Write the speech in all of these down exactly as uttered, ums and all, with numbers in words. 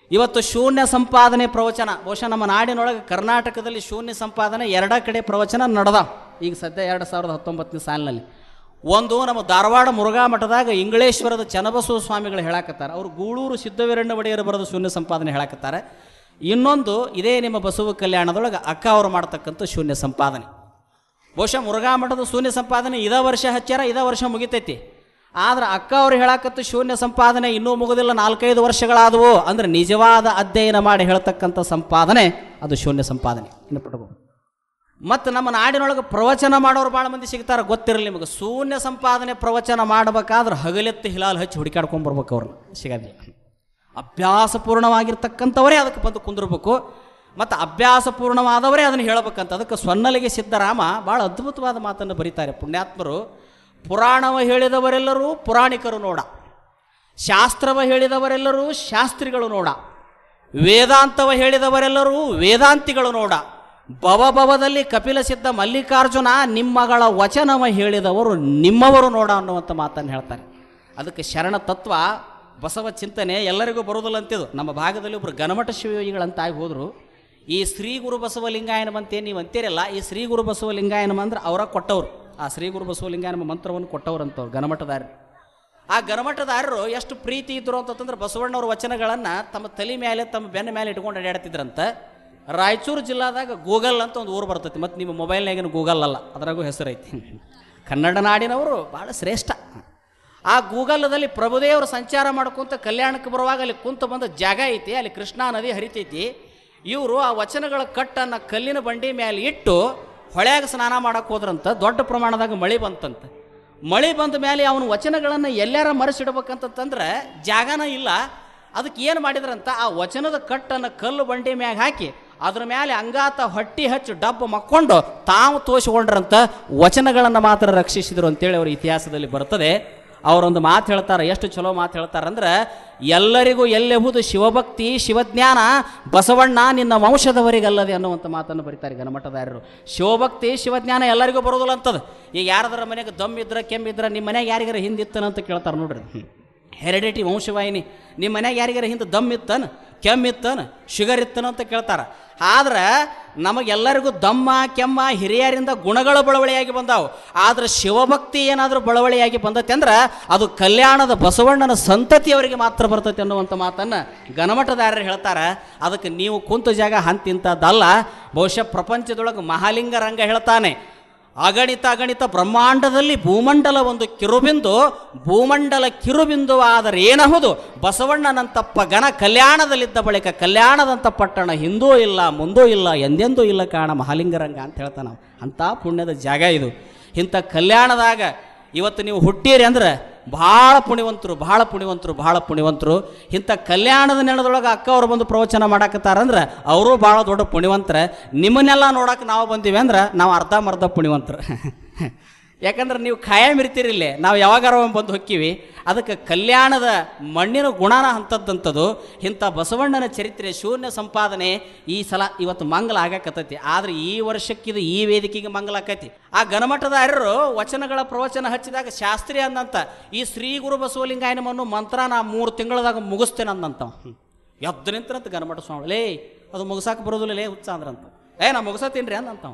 ಇವತ್ತು ಶೂನ್ಯ ಸಂಪಾದನೆ ಪ್ರವಚನ ಬಹುಶಃ ನಮ್ಮ ನಾಡಿನೊಳಗೆ ಕರ್ನಾಟಕದಲ್ಲಿ ಶೂನ್ಯ ಸಂಪಾದನೆ ಎರಡ ಕಡೆ ಪ್ರವಚನ ನಡೆದ. ಈಗ ಸದ್ಯ ಎರಡು ಸಾವಿರದ ಹತ್ತೊಂಬತ್ತನೇ ಸಾಲಿನಲ್ಲಿ ಒಂದು ನಮ್ಮ ಧಾರವಾಡ ಮುರುಘಾ ಮಠದಾಗ ಇಂಗಳೇಶ್ವರದ ಚನ್ನಬಸವ ಸ್ವಾಮಿಗಳು ಹೇಳಾಕತ್ತಾರೆ. ಅವರು ಗೂಳೂರು ಸಿದ್ದವೀರಣ್ಣ ಒಡೆಯರು ಬರೆದು ಶೂನ್ಯ ಸಂಪಾದನೆ ಹೇಳಾಕತ್ತಾರೆ. ಇನ್ನೊಂದು ಇದೇ ನಿಮ್ಮ ಬಸವ ಕಲ್ಯಾಣದೊಳಗೆ ಅಕ್ಕ ಅವರು ಮಾಡ್ತಕ್ಕಂಥ ಶೂನ್ಯ ಸಂಪಾದನೆ. ಬಹುಶಃ ಮುರುಘಾ ಮಠದ ಶೂನ್ಯ ಸಂಪಾದನೆ ಇದೇ ವರ್ಷ ಹಚ್ಚಾರ, ಇದೇ ವರ್ಷ ಮುಗಿತೈತಿ. ಆದ್ರೆ ಅಕ್ಕ ಅವ್ರು ಹೇಳಾಕತ್ತು ಶೂನ್ಯ ಸಂಪಾದನೆ ಇನ್ನೂ ಮುಗುದಿಲ್ಲ, ನಾಲ್ಕೈದು ವರ್ಷಗಳಾದವು. ಅಂದ್ರೆ ನಿಜವಾದ ಅಧ್ಯಯನ ಮಾಡಿ ಹೇಳ್ತಕ್ಕಂಥ ಸಂಪಾದನೆ ಅದು ಶೂನ್ಯ ಸಂಪಾದನೆ. ಇನ್ನು ಪಟ್ಕೊಂಡು ಮತ್ತು ನಮ್ಮ ನಾಡಿನೊಳಗೆ ಪ್ರವಚನ ಮಾಡೋರು ಭಾಳ ಮಂದಿ ಸಿಗ್ತಾರೆ, ಗೊತ್ತಿರಲಿ ನಿಮಗೆ. ಶೂನ್ಯ ಸಂಪಾದನೆ ಪ್ರವಚನ ಮಾಡಬೇಕಾದ್ರೆ ಹಗಲೆತ್ತು ಹಿಲಾಲ್ ಹಚ್ಚಿ ಹುಡುಕಾಡ್ಕೊಂಬರ್ಬೇಕು, ಅವ್ರನ್ನ ಸಿಗೋದಿಲ್ಲ. ಅಭ್ಯಾಸಪೂರ್ಣವಾಗಿರ್ತಕ್ಕಂಥವರೇ ಅದಕ್ಕೆ ಬಂದು ಕುಂದಿರ್ಬೇಕು ಮತ್ತು ಅಭ್ಯಾಸಪೂರ್ಣವಾದವರೇ ಅದನ್ನು ಹೇಳಬೇಕಂತ. ಅದಕ್ಕೆ ಸೊನ್ನಲಿಗೆ ಸಿದ್ದರಾಮ ಭಾಳ ಅದ್ಭುತವಾದ ಮಾತನ್ನು ಬರೀತಾರೆ ಪುಣ್ಯಾತ್ಮರು. ಪುರಾಣವ ಹೇಳಿದವರೆಲ್ಲರೂ ಪುರಾಣಿಕರು ನೋಡ, ಶಾಸ್ತ್ರವ ಹೇಳಿದವರೆಲ್ಲರೂ ಶಾಸ್ತ್ರಿಗಳು ನೋಡ, ವೇದಾಂತವ ಹೇಳಿದವರೆಲ್ಲರೂ ವೇದಾಂತಿಗಳು ನೋಡ, ಭವಭವದಲ್ಲಿ ಕಪಿಲ ಸಿದ್ಧ ಮಲ್ಲಿಕಾರ್ಜುನ ನಿಮ್ಮಗಳ ವಚನವ ಹೇಳಿದವರು ನಿಮ್ಮವರು ನೋಡ ಅನ್ನುವಂಥ ಮಾತನ್ನು ಹೇಳ್ತಾರೆ. ಅದಕ್ಕೆ ಶರಣ ತತ್ವ ಬಸವ ಚಿಂತನೆ ಎಲ್ಲರಿಗೂ ಬರೋದಿಲ್ಲ ಅಂತಿದ್ದು. ನಮ್ಮ ಭಾಗದಲ್ಲಿ ಒಬ್ಬರು ಗಣಮಠ ಶಿವಯೋಗಿಗಳಂತಾಗಿ ಹೋದರು. ಈ ಶ್ರೀ ಗುರು ಬಸವಲಿಂಗಾಯನಮ ಅಂತೇನು ನೀವು ಅಂತೀರಲ್ಲ, ಈ ಶ್ರೀ ಗುರು ಬಸವಲಿಂಗಾಯನಮ ಅಂದ್ರೆ ಅವರ ಕೊಟ್ಟವರು. ಆ ಶ್ರೀ ಗುರು ಬಸವಲಿಂಗಾಯನಮ ಮಂತ್ರವನ್ನು ಕೊಟ್ಟವರು ಅಂತವ್ರು ಗಣಮಠದಾರರು. ಆ ಗಣಮಠದಾರರು ಎಷ್ಟು ಪ್ರೀತಿ ಇದ್ದರು ಅಂತಂದ್ರೆ ಬಸವಣ್ಣವ್ರ ವಚನಗಳನ್ನು ತಮ್ಮ ತಲೆ ಮೇಲೆ ತಮ್ಮ ಬೆನ್ನ ಮೇಲೆ ಇಟ್ಕೊಂಡು ಅಡ್ಯಾಡ್ತಿದ್ರಂತ. ರಾಯಚೂರು ಜಿಲ್ಲಾದಾಗ ಗೂಗಲ್ ಅಂತ ಒಂದು ಊರು ಬರ್ತೈತಿ. ಮತ್ತು ನಿಮ್ಮ ಮೊಬೈಲ್ನಾಗೇನು ಗೂಗಲ್ ಅಲ್ಲ, ಅದರಾಗೂ ಹೆಸರೈತಿ. ಕನ್ನಡ ನಾಡಿನವರು ಭಾಳ ಶ್ರೇಷ್ಠ. ಆ ಗೂಗಲ್ದಲ್ಲಿ ಪ್ರಭುದೇವರು ಸಂಚಾರ ಮಾಡ್ಕೊಂತ ಕಲ್ಯಾಣಕ್ಕೆ ಬರುವಾಗ ಅಲ್ಲಿ ಕುಂತ ಬಂದ ಜಾಗ ಐತಿ, ಅಲ್ಲಿ ಕೃಷ್ಣಾ ನದಿ ಹರಿತೈತಿ. ಇವರು ಆ ವಚನಗಳ ಕಟ್ಟನ್ನು ಕಲ್ಲಿನ ಬಂಡಿ ಮೇಲೆ ಇಟ್ಟು ಹೊಳ್ಯಾಗ ಸ್ನಾನ ಮಾಡಕ್ಕೆ ಹೋದ್ರಂತ. ದೊಡ್ಡ ಪ್ರಮಾಣದಾಗ ಮಳೆ ಬಂತಂತ. ಮಳೆ ಬಂದ ಮೇಲೆ ಅವನ ವಚನಗಳನ್ನು ಎಲ್ಲಾರ ಮರೆಸಿಡ್ಬೇಕಂತಂದ್ರೆ ಜಾಗನ ಇಲ್ಲ. ಅದಕ್ಕೆ ಏನು ಮಾಡಿದ್ರಂತ, ಆ ವಚನದ ಕಟ್ಟನ್ನು ಕಲ್ಲು ಬಂಡಿ ಮ್ಯಾಗ ಹಾಕಿ ಅದ್ರ ಮೇಲೆ ಅಂಗಾತ ಹೊಟ್ಟಿ ಹಚ್ಚಿ ಡಬ್ಬ ಮಕ್ಕೊಂಡು ತಾವು ತೋರಿಸ್ಕೊಂಡ್ರಂತ ವಚನಗಳನ್ನು ಮಾತ್ರ ರಕ್ಷಿಸಿದರು ಅಂತೇಳಿ ಅವ್ರ ಇತಿಹಾಸದಲ್ಲಿ ಬರ್ತದೆ. ಅವರೊಂದು ಮಾತು ಹೇಳ್ತಾರೆ, ಎಷ್ಟು ಚಲೋ ಮಾತು ಹೇಳ್ತಾರಂದ್ರೆ, ಎಲ್ಲರಿಗೂ ಎಲ್ಲೆಹುದು ಶಿವಭಕ್ತಿ ಶಿವಜ್ಞಾನ ಬಸವಣ್ಣ ನಿನ್ನ ವಂಶದವರಿಗಲ್ಲದೆ ಅನ್ನುವಂಥ ಮಾತನ್ನು ಬರೀತಾರೆ ಗಣಮಠದಾರರು. ಶಿವಭಕ್ತಿ ಶಿವಜ್ಞಾನ ಎಲ್ಲರಿಗೂ ಬರೋದಿಲ್ಲ ಅಂತದ. ಈಗ ಯಾರಾದ್ರ ಮನೆಗೆ ದಮ್ ಇದ್ರೆ ಕೆಮ್ಮಿದ್ರೆ ನಿಮ್ಮ ಮನೆಗೆ ಯಾರಿಗಾರ ಹಿಂದಿತ್ತನಂತ ಕೇಳ್ತಾರೆ ನೋಡ್ರಿ. ಹೆರಿಡಿಟಿ ವಂಶವಾಹಿನಿ, ನಿಮ್ಮ ಮನೆಗೆ ಯಾರಿಗಾರ ಹಿಂದೆ ದಮ್ ಇತ್ತನ, ಕೆಮ್ಮಿತ್ತನ, ಶುಗರ್ ಇತ್ತನ ಅಂತ ಕೇಳ್ತಾರೆ. ಆದ್ರೆ ನಮಗೆಲ್ಲರಿಗೂ ದಮ್ಮ ಕೆಮ್ಮ ಹಿರಿಯರಿಂದ ಗುಣಗಳು ಬಳವಳಿಯಾಗಿ ಬಂದಾವು. ಆದರೆ ಶಿವಭಕ್ತಿ ಏನಾದರೂ ಬಳವಳಿಯಾಗಿ ಬಂದತೆ ಅಂದ್ರೆ ಅದು ಕಲ್ಯಾಣದ ಬಸವಣ್ಣನ ಸಂತತಿಯವರಿಗೆ ಮಾತ್ರ ಬರ್ತೈತೆ ಅನ್ನುವಂಥ ಮಾತನ್ನು ಗಣಮಠದಾರರು ಹೇಳ್ತಾರೆ. ಅದಕ್ಕೆ ನೀವು ಕುಂತ ಜಾಗ ಹಂತಿಂತದ್ದಲ್ಲ. ಬಹುಶಃ ಪ್ರಪಂಚದೊಳಗೆ ಮಹಾಲಿಂಗ ರಂಗ ಹೇಳ್ತಾನೆ, ಅಗಣಿತ ಅಗಣಿತ ಬ್ರಹ್ಮಾಂಡದಲ್ಲಿ ಭೂಮಂಡಲ ಒಂದು ಕಿರುಬಿಂದು, ಭೂಮಂಡಲ ಕಿರುಬಿಂದು ಆದರೆ ಏನಹುದು ಬಸವಣ್ಣನಂತಪ್ಪ ಗಣ ಕಲ್ಯಾಣದಲ್ಲಿದ್ದ ಬಳಿಕ ಕಲ್ಯಾಣದಂಥ ಪಟ್ಟಣ ಹಿಂದೂ ಇಲ್ಲ ಮುಂದೂ ಇಲ್ಲ ಎಂದೆಂದೂ ಇಲ್ಲ ಕಾರಣ ಮಹಾಲಿಂಗರಂಗ ಅಂತ ಹೇಳ್ತಾನೆ ನಾವು. ಅಂಥ ಪುಣ್ಯದ ಜಾಗ ಇದು. ಇಂಥ ಕಲ್ಯಾಣದಾಗ ಇವತ್ತು ನೀವು ಹುಟ್ಟೀರಿ ಅಂದ್ರೆ ಭಾಳ ಪುಣ್ಯವಂತರು, ಭಾಳ ಪುಣ್ಯವಂತರು, ಭಾಳ ಪುಣ್ಯವಂತರು. ಇಂಥ ಕಲ್ಯಾಣದ ನೆಲದೊಳಗೆ ಅಕ್ಕ ಅವ್ರು ಬಂದು ಪ್ರವಚನ ಮಾಡಾಕತ್ತಾರಂದ್ರೆ ಅವರು ಭಾಳ ದೊಡ್ಡ ಪುಣ್ಯವಂತರ. ನಿಮ್ಮನ್ನೆಲ್ಲ ನೋಡಕ್ಕೆ ನಾವು ಬಂದೀವಿ ಅಂದ್ರೆ ನಾವು ಅರ್ಧಂಬರ್ಧ ಪುಣ್ಯವಂತರು. ಯಾಕಂದ್ರೆ ನೀವು ಖಾಯಂ ಇರ್ತೀರಿಲ್ಲೇ, ನಾವು ಯಾವಾಗಾರ ಬಂದು ಹೊಕ್ಕೀವಿ. ಅದಕ್ಕೆ ಕಲ್ಯಾಣದ ಮಣ್ಣಿನ ಗುಣನ ಅಂಥದ್ದಂಥದ್ದು. ಇಂಥ ಬಸವಣ್ಣನ ಚರಿತ್ರೆ ಶೂನ್ಯ ಸಂಪಾದನೆ ಈ ಸಲ ಇವತ್ತು ಮಂಗಲ ಆಗಕತ್ತೈತಿ. ಆದರೆ ಈ ವರ್ಷಕ್ಕಿದು ಈ ವೇದಿಕೆಗೆ ಮಂಗಲ ಆಕೈತಿ. ಆ ಗಣಮಠದಾರರು ವಚನಗಳ ಪ್ರವಚನ ಹಚ್ಚಿದಾಗ ಶಾಸ್ತ್ರಿ ಅಂದಂತ ಈ ಶ್ರೀ ಗುರು ಬಸವಲಿಂಗಾಯನಮನ್ನು ಮಂತ್ರ ನಾ ಮೂರು ತಿಂಗಳದಾಗ ಮುಗಿಸ್ತೇನೆ ಅಂದಂತ. ಎದ್ದು ನಿಂತರಂತ ಗಣಮಠ ಸ್ವಾಮಿ, ಲೇ ಅದು ಮುಗಿಸಾಕ ಬರೋದಿಲ್ಲ ಲೇ ಹುಚ್ಚ ಅಂದ್ರಂತ. ಏ ನಾ ಮುಗಿಸತ್ತೀನಿ ರೀ ಅಂದಂತಾವ.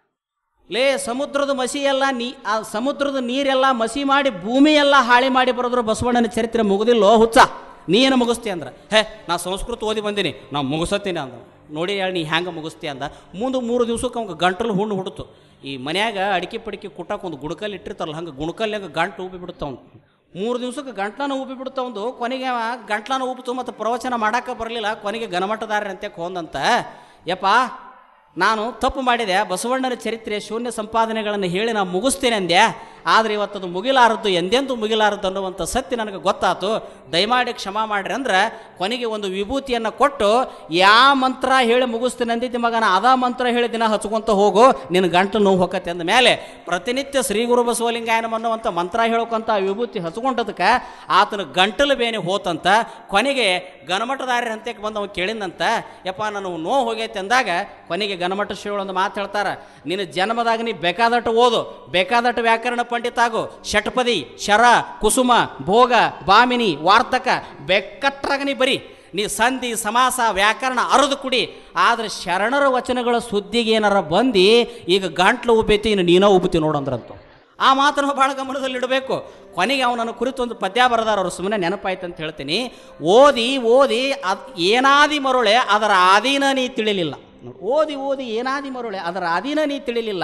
ಲೇ ಸಮುದ್ರದ ಮಸಿ ಎಲ್ಲ ನೀ ಆ ಸಮುದ್ರದ ನೀರೆಲ್ಲ ಮಸಿ ಮಾಡಿ ಭೂಮಿ ಎಲ್ಲ ಹಾಳಿ ಮಾಡಿ ಬರೋದ್ರು ಬಸವಣ್ಣನ ಚರಿತ್ರೆ ಮುಗುದಿಲ್ಲೋ ಹುಚ್ಚ, ನೀ ಏನು ಮುಗಿಸ್ತಿ ಅಂದ್ರೆ, ಹೇ ನಾ ಸಂಸ್ಕೃತ ಓದಿ ಬಂದೀನಿ ನಾ ಮುಗಿಸತ್ತೀನಿ ಅಂದ. ನೋಡಿ ಹೇಳಿ ನೀ ಹ್ಯಾಂಗೆ ಮುಗಿಸ್ತಿ ಅಂದ. ಮುಂದೆ ಮೂರು ದಿವ್ಸಕ್ಕೆ ಅವ್ಗೆ ಗಂಟಲು ಹುಣ್ಣು ಹುಡ್ತು. ಈ ಮನ್ಯಾಗ ಅಡಿಕೆ ಪಡಿಕೆ ಕುಟ್ಟಕ್ಕೆ ಒಂದು ಗುಣಕಲ್ಲಿ ಇಟ್ಟಿರ್ತಾರಲ್ಲ, ಹಂಗೆ ಗುಣಕಲ್ಲಾಗ ಗಂಟು ಉಬ್ಬಿ ಬಿಡ್ತಾವ್ನು. ಮೂರು ದಿವ್ಸಕ್ಕೆ ಗಂಟ್ಲನ ಉಬ್ಬಿ ಬಿಡ್ತಾವಂದು. ಕೊನೆಗೆ ಗಂಟ್ಲನ ಉಬ್ಬಿತು ಮತ್ತು ಪ್ರವಚನ ಮಾಡೋಕೆ ಬರಲಿಲ್ಲ. ಕೊನೆಗೆ ಗಣಮಠದಾರ ಅಂತ ಹೋದಂತ, ಯಪ್ಪ ನಾನು ತಪ್ಪು ಮಾಡಿದೆ, ಬಸವಣ್ಣನ ಚರಿತ್ರೆ ಶೂನ್ಯ ಸಂಪಾದನೆಗಳನ್ನು ಹೇಳಿ ನಾನು ಮುಗಿಸ್ತೇನೆ ಅಂದೆ. ಆದರೆ ಇವತ್ತದು ಮುಗಿಲಾರದ್ದು, ಎಂದೆಂದು ಮುಗಿಲಾರದ್ದು ಅನ್ನುವಂಥ ಸತ್ಯ ನನಗೆ ಗೊತ್ತಾಯ್ತು. ದಯಮಾಡಿ ಕ್ಷಮಾ ಮಾಡಿರಿ ಅಂದ್ರೆ ಕೊನೆಗೆ ಒಂದು ವಿಭೂತಿಯನ್ನು ಕೊಟ್ಟು, ಯಾವ ಮಂತ್ರ ಹೇಳಿ ಮುಗಿಸ್ತೇನೆ ಅಂದಿದ್ದೆ ಮಗನ ಅದ ಮಂತ್ರ ಹೇಳಿ ದಿನ ಹಚ್ಕೊಂತ ಹೋಗು, ನಿನ್ನ ಗಂಟು ನೋವು ಹೋಗತ್ತೆ ಅಂದ ಮೇಲೆ ಪ್ರತಿನಿತ್ಯ ಶ್ರೀ ಗುರು ಬಸವಲಿಂಗಾಯನಂ ಅನ್ನುವಂಥ ಮಂತ್ರ ಹೇಳೋಕಂತ ವಿಭೂತಿ ಹಚ್ಕೊಂಡದಕ್ಕೆ ಆತನ ಗಂಟಲು ಬೇನೆ ಹೋತಂತ. ಕೊನೆಗೆ ಗಣಮಠದಾರ್ಯ ಹಂತಕ್ಕೆ ಬಂದು ಅವ್ನು ಕೇಳಿದಂತ, ಯಪ್ಪ ನಾನು ನೋವು ಹೋಗೈತೆ ಅಂದಾಗ ಕೊನೆಗೆ ಗಣಮಠ ಶ್ರೀಗಳು ಒಂದು ಮಾತು ಹೇಳ್ತಾರೆ, ನಿನ್ನ ಜನ್ಮದಾಗ ನೀ ಬೇಕಾದಟ್ಟು ಓದು, ಬೇಕಾದಟ್ಟು ವ್ಯಾಕರಣ ಪಂಡಿತ ಆಗು, ಷಟ್ಪದಿ ಶರ ಕುಸುಮ ಭೋಗ ಭಾಮಿನಿ ವಾರ್ತಕ ಬೆಕ್ಕಟ್ರಾಗ ನೀ ಬರಿ, ನೀ ಸಂಧಿ ಸಮಾಸ ವ್ಯಾಕರಣ ಅರದು ಕುಡಿ. ಆದರೆ ಶರಣರ ವಚನಗಳ ಸುದ್ದಿಗೆ ಏನಾರ ಬಂದು ಈಗ ಗಂಟ್ಲು ಉಬ್ಬೈತಿ, ಇನ್ನು ನೀನೋ ಉಬ್ಬತಿ ನೋಡಂದ್ರಂತ. ಆ ಮಾತನ್ನು ಭಾಳ ಗಮನದಲ್ಲಿಡಬೇಕು. ಕೊನೆಗೆ ಅವನನ್ನು ಕುರಿತು ಒಂದು ಪದ್ಯ ಬರೆದಾರ, ಅವರು ಸುಮ್ಮನೆ ನೆನಪಾಯ್ತು ಅಂತ ಹೇಳ್ತೀನಿ. ಓದಿ ಓದಿ ಅದು ಏನಾದಿ ಮರುಳೆ ಅದರ ಆದೀನ ನೀ ತಿಳಿಲಿಲ್ಲ. ಓದಿ ಓದಿ ಏನಾದಿ ಮರುಳೆ ಅದರ ಆದೀನ ನೀ ತಿಳಿಲಿಲ್ಲ.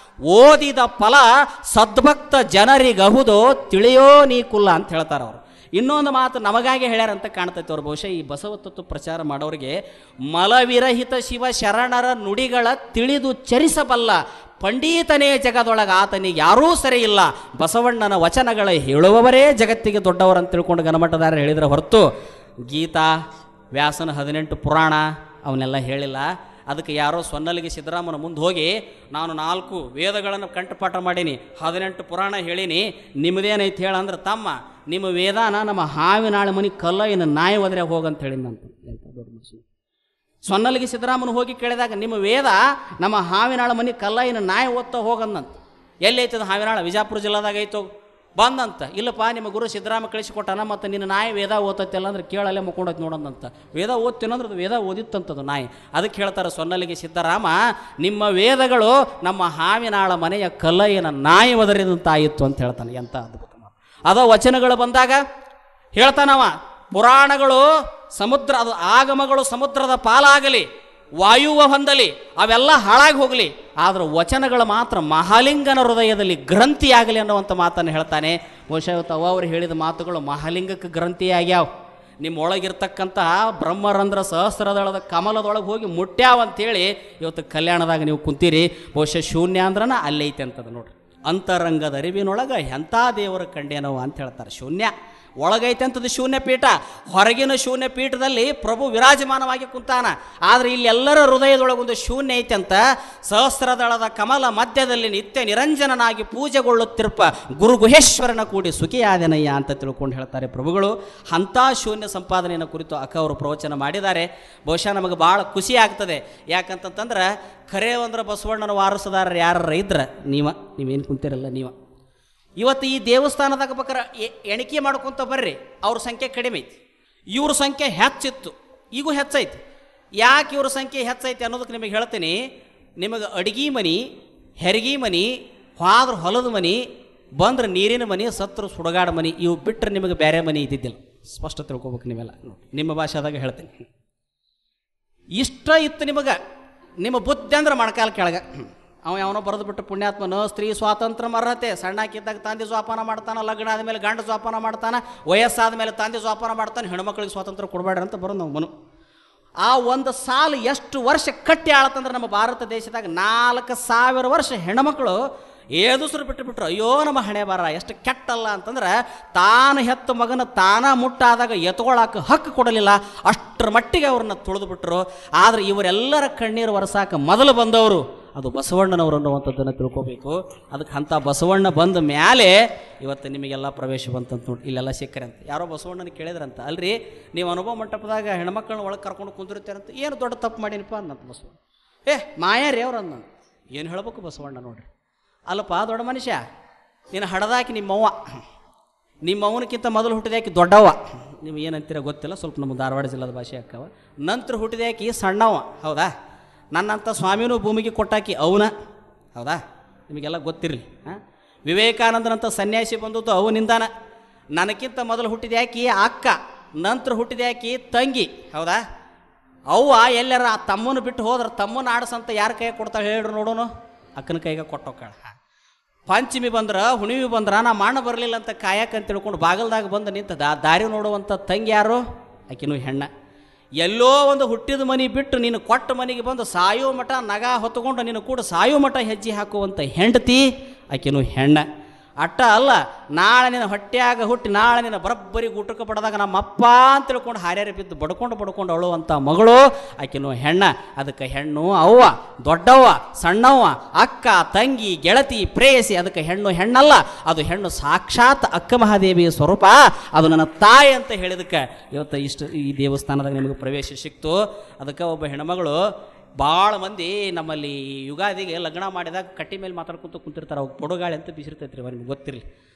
ಓದಿದ ಫಲ ಸದ್ಭಕ್ತ ಜನರಿಗಹುದೋ ತಿಳಿಯೋ ನೀ ಕುಲ್ಲ ಅಂತ ಹೇಳ್ತಾರೆ ಅವರು. ಇನ್ನೊಂದು ಮಾತು ನಮಗಾಗಿ ಹೇಳ್ಯಾರಂತ ಕಾಣ್ತೈತೆ ಅವ್ರು. ಬಹುಶಃ ಈ ಬಸವ ತತ್ವ ಪ್ರಚಾರ ಮಾಡೋರಿಗೆ, ಮಲವಿರಹಿತ ಶಿವ ಶರಣರ ನುಡಿಗಳ ತಿಳಿದು ಚರಿಸಬಲ್ಲ ಪಂಡಿತನೇ ಜಗದೊಳಗೆ ಆತನಿಗೆ ಯಾರೂ ಸರಿ ಇಲ್ಲ. ಬಸವಣ್ಣನ ವಚನಗಳ ಹೇಳುವವರೇ ಜಗತ್ತಿಗೆ ದೊಡ್ಡವರಂತ ತಿಳ್ಕೊಂಡು ಗಣಮಠದಾರ ಹೇಳಿದ್ರೆ ಹೊರತು ಗೀತಾ ವ್ಯಾಸನ ಹದಿನೆಂಟು ಪುರಾಣ ಅವನ್ನೆಲ್ಲ ಹೇಳಿಲ್ಲ. ಅದಕ್ಕೆ ಯಾರೋ ಸೊನ್ನಲಿಗೆ ಸಿದ್ದರಾಮನ ಮುಂದೆ ಹೋಗಿ, ನಾನು ನಾಲ್ಕು ವೇದಗಳನ್ನು ಕಂಠಪಾಠ ಮಾಡೀನಿ, ಹದಿನೆಂಟು ಪುರಾಣ ಹೇಳೀನಿ, ನಿಮ್ಮದೇನೈತೆ ಹೇಳಂದ್ರೆ, ತಮ್ಮ ನಿಮ್ಮ ವೇದಾನ ನಮ್ಮ ಹಾವಿನಾಳು ಮನೆ ಕಲ್ಲ ಇನ್ನು ನಾಯಿ ಒದ್ರೆ ಹೋಗಂತ ಹೇಳಿದಂತ. ದೊಡ್ಡ ಮನುಷ್ಯ ಸೊನ್ನಲಿಗೆ ಸಿದ್ದರಾಮನ ಹೋಗಿ ಕೇಳಿದಾಗ, ನಿಮ್ಮ ವೇದ ನಮ್ಮ ಹಾವಿನಾಳ ಮನೆ ಕಲ್ಲ ಇನ್ನು ನಾಯಿ ಓದ್ತಾ ಹೋಗಂದಂತ. ಎಲ್ಲಿ ಐತದ ಹಾವಿನಾಳ? ವಿಜಾಪುರ ಜಿಲ್ಲಾದಾಗ ಐತೋ ಬಂದಂತ. ಇಲ್ಲಪ್ಪ ನಿಮ್ಮ ಗುರು ಸಿದ್ದರಾಮ ಕಳಿಸಿಕೊಟ್ಟಾನ, ಮತ್ತು ನಿನ್ನ ನಾಯಿ ವೇದ ಓದತ್ತಲ್ಲ ಅಂದ್ರೆ ಕೇಳಲ್ಲೇ ಮುಕ್ಕೊಂಡೈತೆ ನೋಡಂದಂತ. ವೇದ ಓದ್ತೀನಂದ್ರೆ ಅದು ವೇದ ಓದಿತ್ತಂಥದ್ದು ನಾಯಿ. ಅದಕ್ಕೆ ಹೇಳ್ತಾರೆ ಸೊನ್ನಲಿಗೆ ಸಿದ್ದರಾಮ, ನಿಮ್ಮ ವೇದಗಳು ನಮ್ಮ ಹಾವಿನಾಳ ಮನೆಯ ಕಲ್ಲಯ್ಯನ ನಾಯಿ ಒದರಿದಂತಾಯಿತು ಅಂತ ಹೇಳ್ತಾನೆ. ಎಂಥ ಅದ್ಭುತ ಅದ ವಚನಗಳು ಬಂದಾಗ ಹೇಳ್ತಾನವ, ಪುರಾಣಗಳು ಸಮುದ್ರ, ಅದು ಆಗಮಗಳು ಸಮುದ್ರದ ಪಾಲಾಗಲಿ, ವಾಯುವ ಹೊಂದಲಿ, ಅವೆಲ್ಲ ಹಾಳಾಗಿ ಹೋಗಲಿ, ಆದ್ರೆ ವಚನಗಳು ಮಾತ್ರ ಮಹಾಲಿಂಗನ ಹೃದಯದಲ್ಲಿ ಗ್ರಂಥಿಯಾಗಲಿ ಅನ್ನುವಂಥ ಮಾತನ್ನು ಹೇಳ್ತಾನೆ. ಬಹುಶಃ ಇವತ್ತು ಅವ ಅವರು ಹೇಳಿದ ಮಾತುಗಳು ಮಹಾಲಿಂಗಕ್ಕೆ ಗ್ರಂಥಿಯಾಗ್ಯಾವ. ನಿಮ್ಮ ಒಳಗಿರ್ತಕ್ಕಂತಹ ಬ್ರಹ್ಮರಂಧ್ರ ಸಹಸ್ರದಳದ ಕಮಲದೊಳಗೆ ಹೋಗಿ ಮುಟ್ಟ್ಯಾವ ಅಂತೇಳಿ ಇವತ್ತು ಕಲ್ಯಾಣದಾಗ ನೀವು ಕುಂತೀರಿ. ಬಹುಶಃ ಶೂನ್ಯ ಅಂದ್ರನ ಅಲ್ಲೈತೆ ಅಂತದ ನೋಡ್ರಿ. ಅಂತರಂಗದ ಅರಿವಿನೊಳಗೆ ಎಂಥ ದೇವರ ಕಂಡೇನೋ ಅಂತ ಹೇಳ್ತಾರೆ. ಶೂನ್ಯ ಒಳಗೈತೆ ಅಂತದ್ದು ಶೂನ್ಯ ಪೀಠ, ಹೊರಗಿನ ಶೂನ್ಯ ಪೀಠದಲ್ಲಿ ಪ್ರಭು ವಿರಾಜಮಾನವಾಗಿ ಕುಂತಾನ. ಆದರೆ ಇಲ್ಲೆಲ್ಲರ ಹೃದಯದೊಳಗೊಂದು ಶೂನ್ಯ ಐತೆ ಅಂತ. ಸಹಸ್ರದಳದ ಕಮಲ ಮಧ್ಯದಲ್ಲಿ ನಿತ್ಯ ನಿರಂಜನನಾಗಿ ಪೂಜೆಗೊಳ್ಳುತ್ತಿರ್ಪ ಗುರು ಗುಹೇಶ್ವರನ ಕೂಡಿ ಸುಖಿಯಾದನಯ್ಯ ಅಂತ ತಿಳ್ಕೊಂಡು ಹೇಳ್ತಾರೆ ಪ್ರಭುಗಳು. ಅಂಥ ಶೂನ್ಯ ಸಂಪಾದನೆಯನ್ನು ಕುರಿತು ಅಕ್ಕ ಅವರು ಪ್ರವಚನ ಮಾಡಿದ್ದಾರೆ. ಬಹುಶಃ ನಮಗೆ ಭಾಳ ಖುಷಿ ಆಗ್ತದೆ. ಯಾಕಂತಂದ್ರೆ ಖರೇ ಅಂದ್ರೆ ಬಸವಣ್ಣನ ವಾರಸದಾರರು ಯಾರ ಇದ್ರೆ ನೀವ ನೀವೇನು ಕುಂತಿರಲ್ಲ ನೀವ ಇವತ್ತು ಈ ದೇವಸ್ಥಾನದಾಗ ಬೇಕಾರೆ ಎಣಿಕೆ ಮಾಡ್ಕೊತ ಬರ್ರಿ, ಅವ್ರ ಸಂಖ್ಯೆ ಕಡಿಮೆ ಐತಿ, ಇವ್ರ ಸಂಖ್ಯೆ ಹೆಚ್ಚಿತ್ತು, ಈಗೂ ಹೆಚ್ಚೈತಿ. ಯಾಕೆ ಇವ್ರ ಸಂಖ್ಯೆ ಹೆಚ್ಚೈತಿ ಅನ್ನೋದಕ್ಕೆ ನಿಮಗೆ ಹೇಳ್ತೀನಿ. ನಿಮಗೆ ಅಡುಗೆ ಮನೆ, ಹೆರಿಗೆ ಮನೆ, ಹೋದ್ರ ಹೊಲದ ಮನೆ, ಬಂದ್ರೆ ನೀರಿನ ಮನೆ, ಸತ್ರು ಸುಡಗಾಡ ಮನೆ, ಇವು ಬಿಟ್ಟರೆ ನಿಮಗೆ ಬೇರೆ ಮನೆ ಇದ್ದಿದ್ದಿಲ್ಲ. ಸ್ಪಷ್ಟ ತಿಳ್ಕೊಬೇಕು ನೀವೆಲ್ಲ. ನಿಮ್ಮ ಭಾಷೆದಾಗ ಹೇಳ್ತೀನಿ. ಇಷ್ಟ ಇತ್ತು ನಿಮಗೆ, ನಿಮ್ಮ ಬುದ್ಧಿ ಅಂದ್ರೆ ಮೊಣಕಾಲ ಕೆಳಗೆ. ಅವ ಯಾವನೋ ಬರೆದು ಬಿಟ್ಟು ಪುಣ್ಯಾತ್ಮನು ಸ್ತ್ರೀ ಸ್ವಾತಂತ್ರ್ಯ ಅರ್ಹತೆ, ಸಣ್ಣಕ್ಕಿದ್ದಾಗ ತಂದೆ ಜೋಪಾನ ಮಾಡ್ತಾನೆ, ಲಗ್ನ ಆದಮೇಲೆ ಗಂಡ ಜೋಪಾನ ಮಾಡ್ತಾನೆ, ವಯಸ್ಸಾದ ಮೇಲೆ ತಂದೆ ಜೋಪಾನ ಮಾಡ್ತಾನೆ, ಹೆಣ್ಮಕ್ಳಿಗೆ ಸ್ವಾತಂತ್ರ್ಯ ಕೊಡಬೇಡ್ರಿ ಅಂತ ಬರೋದು ನಾವು ಮನು. ಆ ಒಂದು ಸಾಲು ಎಷ್ಟು ವರ್ಷ ಕಟ್ಟಿ ಆಳತ್ತಂದ್ರೆ ನಮ್ಮ ಭಾರತ ದೇಶದಾಗ ನಾಲ್ಕು ಸಾವಿರ ವರ್ಷ ಹೆಣ್ಮಕ್ಳು ಏದುಸರು ಬಿಟ್ಟು ಬಿಟ್ರು. ಅಯ್ಯೋ ನಮ್ಮ ಹಣೆ ಬಾರ ಎಷ್ಟು ಕೆಟ್ಟಲ್ಲ ಅಂತಂದ್ರೆ, ತಾನು ಹೆತ್ತ ಮಗನ ತಾನ ಮುಟ್ಟಾದಾಗ ಎತ್ಕೊಳ್ಳಾಕ ಹಕ್ಕು ಕೊಡಲಿಲ್ಲ, ಅಷ್ಟರ ಮಟ್ಟಿಗೆ ಅವ್ರನ್ನ ತುಳಿದು ಬಿಟ್ಟರು. ಆದರೆ ಇವರೆಲ್ಲರ ಕಣ್ಣೀರು ಒರೆಸಾಕ ಮೊದಲು ಬಂದವರು ಅದು ಬಸವಣ್ಣನವರು ಅನ್ನುವಂಥದ್ದನ್ನು ತಿಳ್ಕೊಬೇಕು. ಅದಕ್ಕೆ ಅಂಥ ಬಸವಣ್ಣ ಬಂದ ಮೇಲೆ ಇವತ್ತು ನಿಮಗೆಲ್ಲ ಪ್ರವೇಶ ಬಂತಂತ ನೋಡಿ, ಇಲ್ಲೆಲ್ಲ ಸಿಕ್ಕರೆ ಅಂತ. ಯಾರೋ ಬಸವಣ್ಣನ ಕೇಳಿದ್ರಂತ, ಅಲ್ರಿ ನೀವು ಅನುಭವ ಮಂಟಪದಾಗ ಹೆಣ್ಮಕ್ಳನ್ನ ಒಳಗೆ ಕರ್ಕೊಂಡು ಕುಂದಿರ್ತೀರಂತ, ಏನು ದೊಡ್ಡ ತಪ್ಪು ಮಾಡೀನಿಪ್ಪ ಅನ್ನಂತ ಬಸವಣ್ಣ. ಏ ಮಾಯಾರಿ ಅವ್ರು ಅಂದ. ಏನು ಹೇಳ್ಬೇಕು ಬಸವಣ್ಣ ನೋಡ್ರಿ, ಅಲ್ಲಪ್ಪ ದೊಡ್ಡ ಮನುಷ್ಯ, ನೀನು ಹಡದಾಕಿ ನಿಮ್ಮವ್ವ, ನಿಮ್ಮವನಕ್ಕಿಂತ ಮೊದಲು ಹುಟ್ಟಿದಾಕಿ ದೊಡ್ಡವ್ವ, ನೀವು ಏನಂತೀರ ಗೊತ್ತಿಲ್ಲ, ಸ್ವಲ್ಪ ನಮ್ಮ ಧಾರವಾಡ ಜಿಲ್ಲಾದ ಭಾಷೆ ಅಕ್ಕವ. ನಂತರ ಹುಟ್ಟಿದಾಕಿ ಸಣ್ಣವ, ಹೌದಾ? ನನ್ನಂಥ ಸ್ವಾಮಿನೂ ಭೂಮಿಗೆ ಕೊಟ್ಟಾಕಿ ಅವನ, ಹೌದಾ? ನಿಮಗೆಲ್ಲ ಗೊತ್ತಿರಲಿ. ಹಾಂ, ವಿವೇಕಾನಂದನಂಥ ಸನ್ಯಾಸಿ ಬಂದದ್ದು ಅವನಿಂದಾನ. ನನಗಿಂತ ಮೊದಲು ಹುಟ್ಟಿದ್ಯಾಕಿ ಅಕ್ಕ, ನಂತರ ಹುಟ್ಟಿದ್ಯಾಕಿ ತಂಗಿ, ಹೌದಾ? ಅವ್ವ ಎಲ್ಲರ ತಮ್ಮನ ಬಿಟ್ಟು ಹೋದ್ರೆ ತಮ್ಮನ ಆಡಿಸಂತ ಯಾರ ಕೈಗೆ ಕೊಡ್ತಾಳೆ ಹೇಳ್ರಿ ನೋಡೋನು? ಅಕ್ಕನ ಕೈಗೆ ಕೊಟ್ಟೋಕಾಳ. ಪಂಚಮಿ ಬಂದ್ರೆ ಹುಣಿಮೆ ಬಂದ್ರೆ ನಾ ಮಾಣ ಬರಲಿಲ್ಲ ಅಂತ ಕಾಯಕಂತ ತಿಳ್ಕೊಂಡು ಬಾಗಲ್ದಾಗ ಬಂದು ನಿಂತ ದಾ ದಾರಿ ನೋಡುವಂಥ ತಂಗಿ ಯಾರು? ಆಕಿನೂ ಹೆಣ್ಣ. ಎಲ್ಲೋ ಒಂದು ಹುಟ್ಟಿದ ಮನೆ ಬಿಟ್ಟು ನೀನು ಕೊಟ್ಟ ಮನೆಗೆ ಬಂದು ಸಾಯೋ ಮಠ ನಗ ಹೊತ್ತುಕೊಂಡು ನೀನು ಕೂಡ ಸಾಯೋ ಮಠ ಹೆಜ್ಜೆ ಹಾಕುವಂಥ ಹೆಂಡತಿ ಆಕಿನೂ ಹೆಣ್ಣ. ಅಟ್ಟ ಅಲ್ಲ, ನಾಳೆ ನಿನ್ನ ಹೊಟ್ಟೆಯಾಗ ಹುಟ್ಟಿ ನಾಳೆ ನಿನ್ನ ಬರಬ್ಬರಿ ಊಟಕ್ಕೆ ಪಡೆದಾಗ ನಮ್ಮ ಅಪ್ಪ ಅಂತ ತಿಳ್ಕೊಂಡು ಹಾರ್ಯಾರ ಬಿದ್ದು ಬಡ್ಕೊಂಡು ಬಡ್ಕೊಂಡು ಅಳುವಂಥ ಮಗಳು ಆಕಿನೂ ಹೆಣ್ಣ. ಅದಕ್ಕೆ ಹೆಣ್ಣು ಅವ್ವ, ದೊಡ್ಡವ್ವ, ಸಣ್ಣವ್ವ, ಅಕ್ಕ, ತಂಗಿ, ಗೆಳತಿ, ಪ್ರೇಯಸಿ, ಅದಕ್ಕೆ ಹೆಣ್ಣು ಹೆಣ್ಣಲ್ಲ, ಅದು ಹೆಣ್ಣು ಸಾಕ್ಷಾತ್ ಅಕ್ಕ ಮಹಾದೇವಿಯ ಸ್ವರೂಪ. ಅದು ನನ್ನ ತಾಯಿ ಅಂತ ಹೇಳಿದಕ್ಕೆ ಇವತ್ತು ಇಷ್ಟು ಈ ದೇವಸ್ಥಾನದಾಗ ನಿಮಗೆ ಪ್ರವೇಶ ಸಿಕ್ತು. ಅದಕ್ಕೆ ಒಬ್ಬ ಹೆಣ್ಮಗಳು, ಭಾಳ ಮಂದಿ ನಮ್ಮಲ್ಲಿ ಯುಗಾದಿಗೆ ಲಗ್ನ ಮಾಡಿದಾಗ ಕಟ್ಟಿ ಮೇಲೆ ಮಾತಾಡ್ಕೊತ ಕುಂತಿರ್ತಾರೆ, ಅವಾಗ ಪೊಡುಗಾಳಿ ಅಂತ ಬಿಸಿರ್ತೈತ್ರಿ, ನಿಮ್ಗೆ ಗೊತ್ತಿರಲಿ.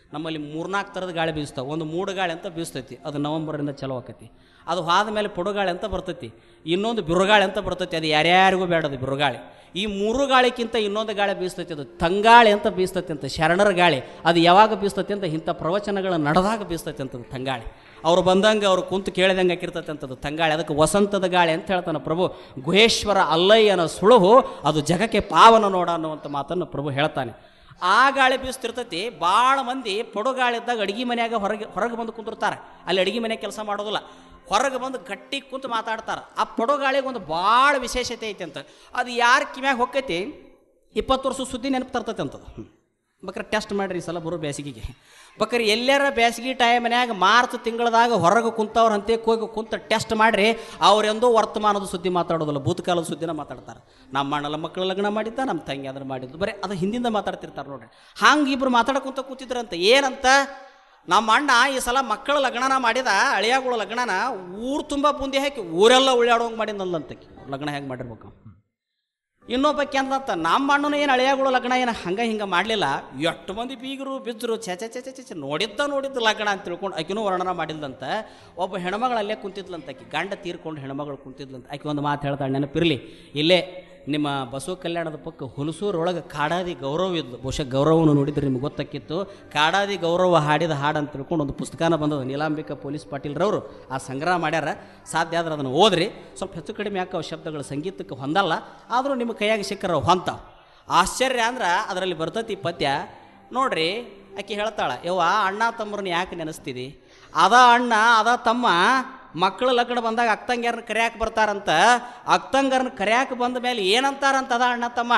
ನಮ್ಮಲ್ಲಿ ಮೂರ್ನಾಲ್ಕು ಥರದ ಗಾಳಿ ಬೀಸ್ತಾವೆ. ಒಂದು ಮೂಡು ಗಾಳಿ ಅಂತ ಬೀಸ್ತೈತಿ, ಅದು ನವಂಬರಿಂದ ಚಲೋ ಆಕೈತಿ. ಅದು ಹೋದ ಮೇಲೆ ಪುಡುಗಾಳಿ ಅಂತ ಬರ್ತೈತಿ. ಇನ್ನೊಂದು ಬಿರುಗಾಳಿ ಅಂತ ಬರ್ತೈತಿ, ಅದು ಯಾರ್ಯಾರಿಗೂ ಬೇಡದು ಬಿರುಗಾಳಿ. ಈ ಮೂರು ಗಾಳಿಗಿಂತ ಇನ್ನೊಂದು ಗಾಳಿ ಬೀಸ್ತೈತಿ, ಅದು ತಂಗಾಳಿ ಅಂತ ಬೀಸ್ತೈತಿ ಅಂತ, ಶರಣರ ಗಾಳಿ. ಅದು ಯಾವಾಗ ಬೀಸ್ತೈತಿ ಅಂತ ಇಂಥ ಪ್ರವಚನಗಳು ನಡೆದಾಗ ಬೀಸ್ತೈತಿ ಅಂತದ್ದು ತಂಗಾಳಿ. ಅವ್ರು ಬಂದಂಗೆ ಅವ್ರು ಕುಂತು ಕೇಳಿದಂಗೆ ಹಾಕಿರ್ತೈತೆ ಅಂತದ್ದು ತಂಗಾಳಿ. ಅದಕ್ಕೆ ವಸಂತದ ಗಾಳಿ ಅಂತ ಹೇಳ್ತಾನೆ ಪ್ರಭು. ಗುಹೇಶ್ವರ ಅಲ್ಲಯ್ಯನ ಸುಳುಹು ಅದು ಜಗಕ್ಕೆ ಪಾವನ ನೋಡ ಅನ್ನುವಂಥ ಮಾತನ್ನು ಪ್ರಭು ಹೇಳ್ತಾನೆ. ಆ ಗಾಳಿ ಬೀಸ್ತಿರ್ತೈತಿ. ಭಾಳ ಮಂದಿ ಪೊಡುಗಾಳಿ ಇದ್ದಾಗ ಅಡುಗೆ ಮನೆಯಾಗ ಹೊರಗೆ ಹೊರಗೆ ಬಂದು ಕುಂತಿರ್ತಾರೆ. ಅಲ್ಲಿ ಅಡುಗೆ ಮನೆಯಾಗ ಕೆಲಸ ಮಾಡೋದಿಲ್ಲ, ಹೊರಗೆ ಬಂದು ಗಟ್ಟಿ ಕುಂತು ಮಾತಾಡ್ತಾರೆ. ಆ ಪೊಡುಗಾಳಿಗೆ ಒಂದು ಭಾಳ ವಿಶೇಷತೆ ಐತೆ ಅಂತ. ಅದು ಯಾರು ಕಿಮ್ಯಾಗ ಹೊಕ್ಕೈತಿ ಇಪ್ಪತ್ತು ವರ್ಷ ಸುದ್ದಿ ನೆನಪು ತರ್ತೈತೆ ಅಂತದು. ಬೇಕಾರೆ ಟೆಸ್ಟ್ ಮಾಡಿರಿ ಈ ಸಲ ಬರೋ ಬೇಸಿಗೆಗೆ. ಬೇಕಾರೆ ಎಲ್ಲಾರ ಬೇಸಿಗೆ ಟೈಮ್ನ್ಯಾಗ ಮಾರ್ಚ್ ತಿಂಗಳದಾಗ ಹೊರಗೆ ಕುಂತವ್ರ ಅಂತೆ ಹೋಗಿ ಕುಂತ ಟೆಸ್ಟ್ ಮಾಡಿರಿ, ಅವರೆಂದೂ ವರ್ತಮಾನದ ಸುದ್ದಿ ಮಾತಾಡೋದಿಲ್ಲ, ಭೂತಕಾಲದ ಸುದ್ದಿನ ಮಾತಾಡ್ತಾರೆ. ನಮ್ಮ ಅಣ್ಣನ ಮಕ್ಕಳು ಲಗ್ನ ಮಾಡಿದ್ದ, ನಮ್ಮ ತಂಗಿ ಅದನ್ನು ಮಾಡಿದ್ದು, ಬರೀ ಅದು ಹಿಂದಿಂದ ಮಾತಾಡ್ತಿರ್ತಾರೆ ನೋಡ್ರಿ. ಹಂಗೆ ಇಬ್ಬರು ಮಾತಾಡ್ಕೊಂತ ಕೂತಿದ್ರಂತ. ಏನಂತ, ನಮ್ಮ ಅಣ್ಣ ಈ ಸಲ ಮಕ್ಕಳ ಲಗ್ನನ ಮಾಡಿದ, ಅಳಿಯಾಗಳ ಲಗ್ನನ ಊರು ತುಂಬ ಬುಂದಿ ಹಾಕಿ ಊರೆಲ್ಲ ಉಳ್ಳಾಡೋಂಗೆ ಮಾಡಿದ್ನಲ್ಲಂತಕ್ಕೆ. ಲಗ್ನ ಹೆಂಗೆ ಮಾಡಿರ್ಬೇಕು. ಇನ್ನೊಬ್ಬಕ್ಕೆ ಅಂತಂತ, ನಮ್ಮ ಅಣ್ಣನ ಏನು ಅಳಿಯಾಗಳು ಲಗ್ನ ಏನು ಹಂಗೆ ಹಿಂಗೆ ಮಾಡಲಿಲ್ಲ, ಎಷ್ಟು ಮಂದಿ ಬೀಗರು ಬಿದ್ದರು, ಚೆ ಚೆ ಚೆ ಚೆ ಚೆ ನೋಡಿದ್ದ ನೋಡಿದ್ದು ಲಗ್ನ ಅಂತ ತಿಳ್ಕೊಂಡು ಆಕಿನೂ ವರ್ಣನ ಮಾಡಿದ್ಲಂತ. ಒಬ್ಬ ಹೆಣ್ಮಗಳು ಅಲ್ಲೇ ಕುಂತಿದ್ಲಂತ, ಆಕಿ ಗಂಡ ತೀರ್ಕೊಂಡು ಹೆಣ್ಮಗಳು ಕುಂತಿದ್ಲಂತ. ಆಕೆ ಒಂದು ಮಾತು ಹೇಳ್ತಾಳೆ, ನೆನಪಿರಲಿ, ಇಲ್ಲೇ ನಿಮ್ಮ ಬಸವ ಕಲ್ಯಾಣದ ಪಕ್ಕ ಹುಲಸೂರೊಳಗೆ ಕಾಡಾದಿ ಗೌರವ ಇದ್ಲು. ಬಹುಶಃ ಗೌರವವನ್ನು ನೋಡಿದ್ರೆ ನಿಮ್ಗೆ ಗೊತ್ತಾಕಿತ್ತು. ಕಾಡಾದಿ ಗೌರವ ಹಾಡಿದ ಹಾಡು ಅಂತ ತಿಳ್ಕೊಂಡು ಒಂದು ಪುಸ್ತಕನ ಬಂದದ, ನೀಲಾಂಬಿಕಾ ಪೊಲೀಸ್ ಪಾಟೀಲ್ರವರು ಆ ಸಂಗ್ರಹ ಮಾಡ್ಯಾರ. ಸಾಧ್ಯ ಆದ್ರೆ ಅದನ್ನು ಓದ್ರಿ. ಸ್ವಲ್ಪ ಹೆಚ್ಚು ಕಡಿಮೆ ಯಾಕೆ ಶಬ್ದಗಳು ಸಂಗೀತಕ್ಕೆ ಹೊಂದಲ್ಲ, ಆದರೂ ನಿಮ್ಮ ಕೈಯಾಗಿ ಸಿಕ್ಕರ ಹೊಂತ. ಆಶ್ಚರ್ಯ ಅಂದ್ರೆ ಅದರಲ್ಲಿ ಬರ್ತೈತಿ ಪದ್ಯ ನೋಡ್ರಿ. ಆಕೆ ಹೇಳ್ತಾಳೆ, ಯವ್ವ ಅಣ್ಣ ತಮ್ಮರನ್ನ ಯಾಕೆ ನೆನೆಸ್ತಿದಿ? ಅದ ಅಣ್ಣ ಅದ ತಮ್ಮ ಮಕ್ಕಳು ಲಗ್ನ ಬಂದಾಗ ಅಕ್ತಂಗ್ಯಾರನ್ನ ಕರ್ಯಾಕೆ ಬರ್ತಾರಂತ. ಅಕ್ತಂಗರನ್ನ ಕರ್ಯಾಕೆ ಬಂದ ಮೇಲೆ ಏನಂತಾರಂತ ಅದ ಅಣ್ಣ ತಮ್ಮ.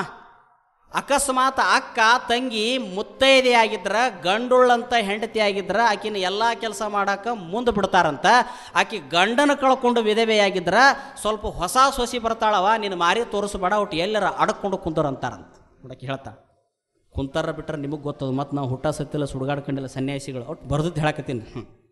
ಅಕಸ್ಮಾತ್ ಅಕ್ಕ ತಂಗಿ ಮುತ್ತೈದೆ ಆಗಿದ್ರ, ಗಂಡುಳ್ಳಂತ ಹೆಂಡತಿ ಆಗಿದ್ರ, ಆಕಿನ ಎಲ್ಲ ಕೆಲಸ ಮಾಡಕ್ಕೆ ಮುಂದೆ ಬಿಡ್ತಾರಂತ. ಆಕಿ ಗಂಡನ ಕಳ್ಕೊಂಡು ವಿಧವೆಯಾಗಿದ್ರ ಸ್ವಲ್ಪ ಹೊಸ ಸೊಸಿ ಬರ್ತಾಳವ, ನೀನು ಮಾರಿ ತೋರಿಸ್ಬೇಡ, ಒಟ್ಟು ಎಲ್ಲರ ಅಡಕೊಂಡು ಕುಂತರಂತಾರಂತ. ನೋಡಕ್ಕೆ ಹೇಳ್ತಾ ಕುಂತಾರ ಬಿಟ್ರೆ ನಿಮಗೆ ಗೊತ್ತದು. ಮತ್ತು ನಾವು ಹುಟ್ಟ ಸತ್ತಿಲ್ಲ, ಸುಡುಗಾಡ್ಕೊಂಡಿಲ್ಲ ಸನ್ಯಾಸಿಗಳು, ಒಟ್ಟು ಬರ್ದದ್ದು ಹೇಳಕತ್ತೀನಿ.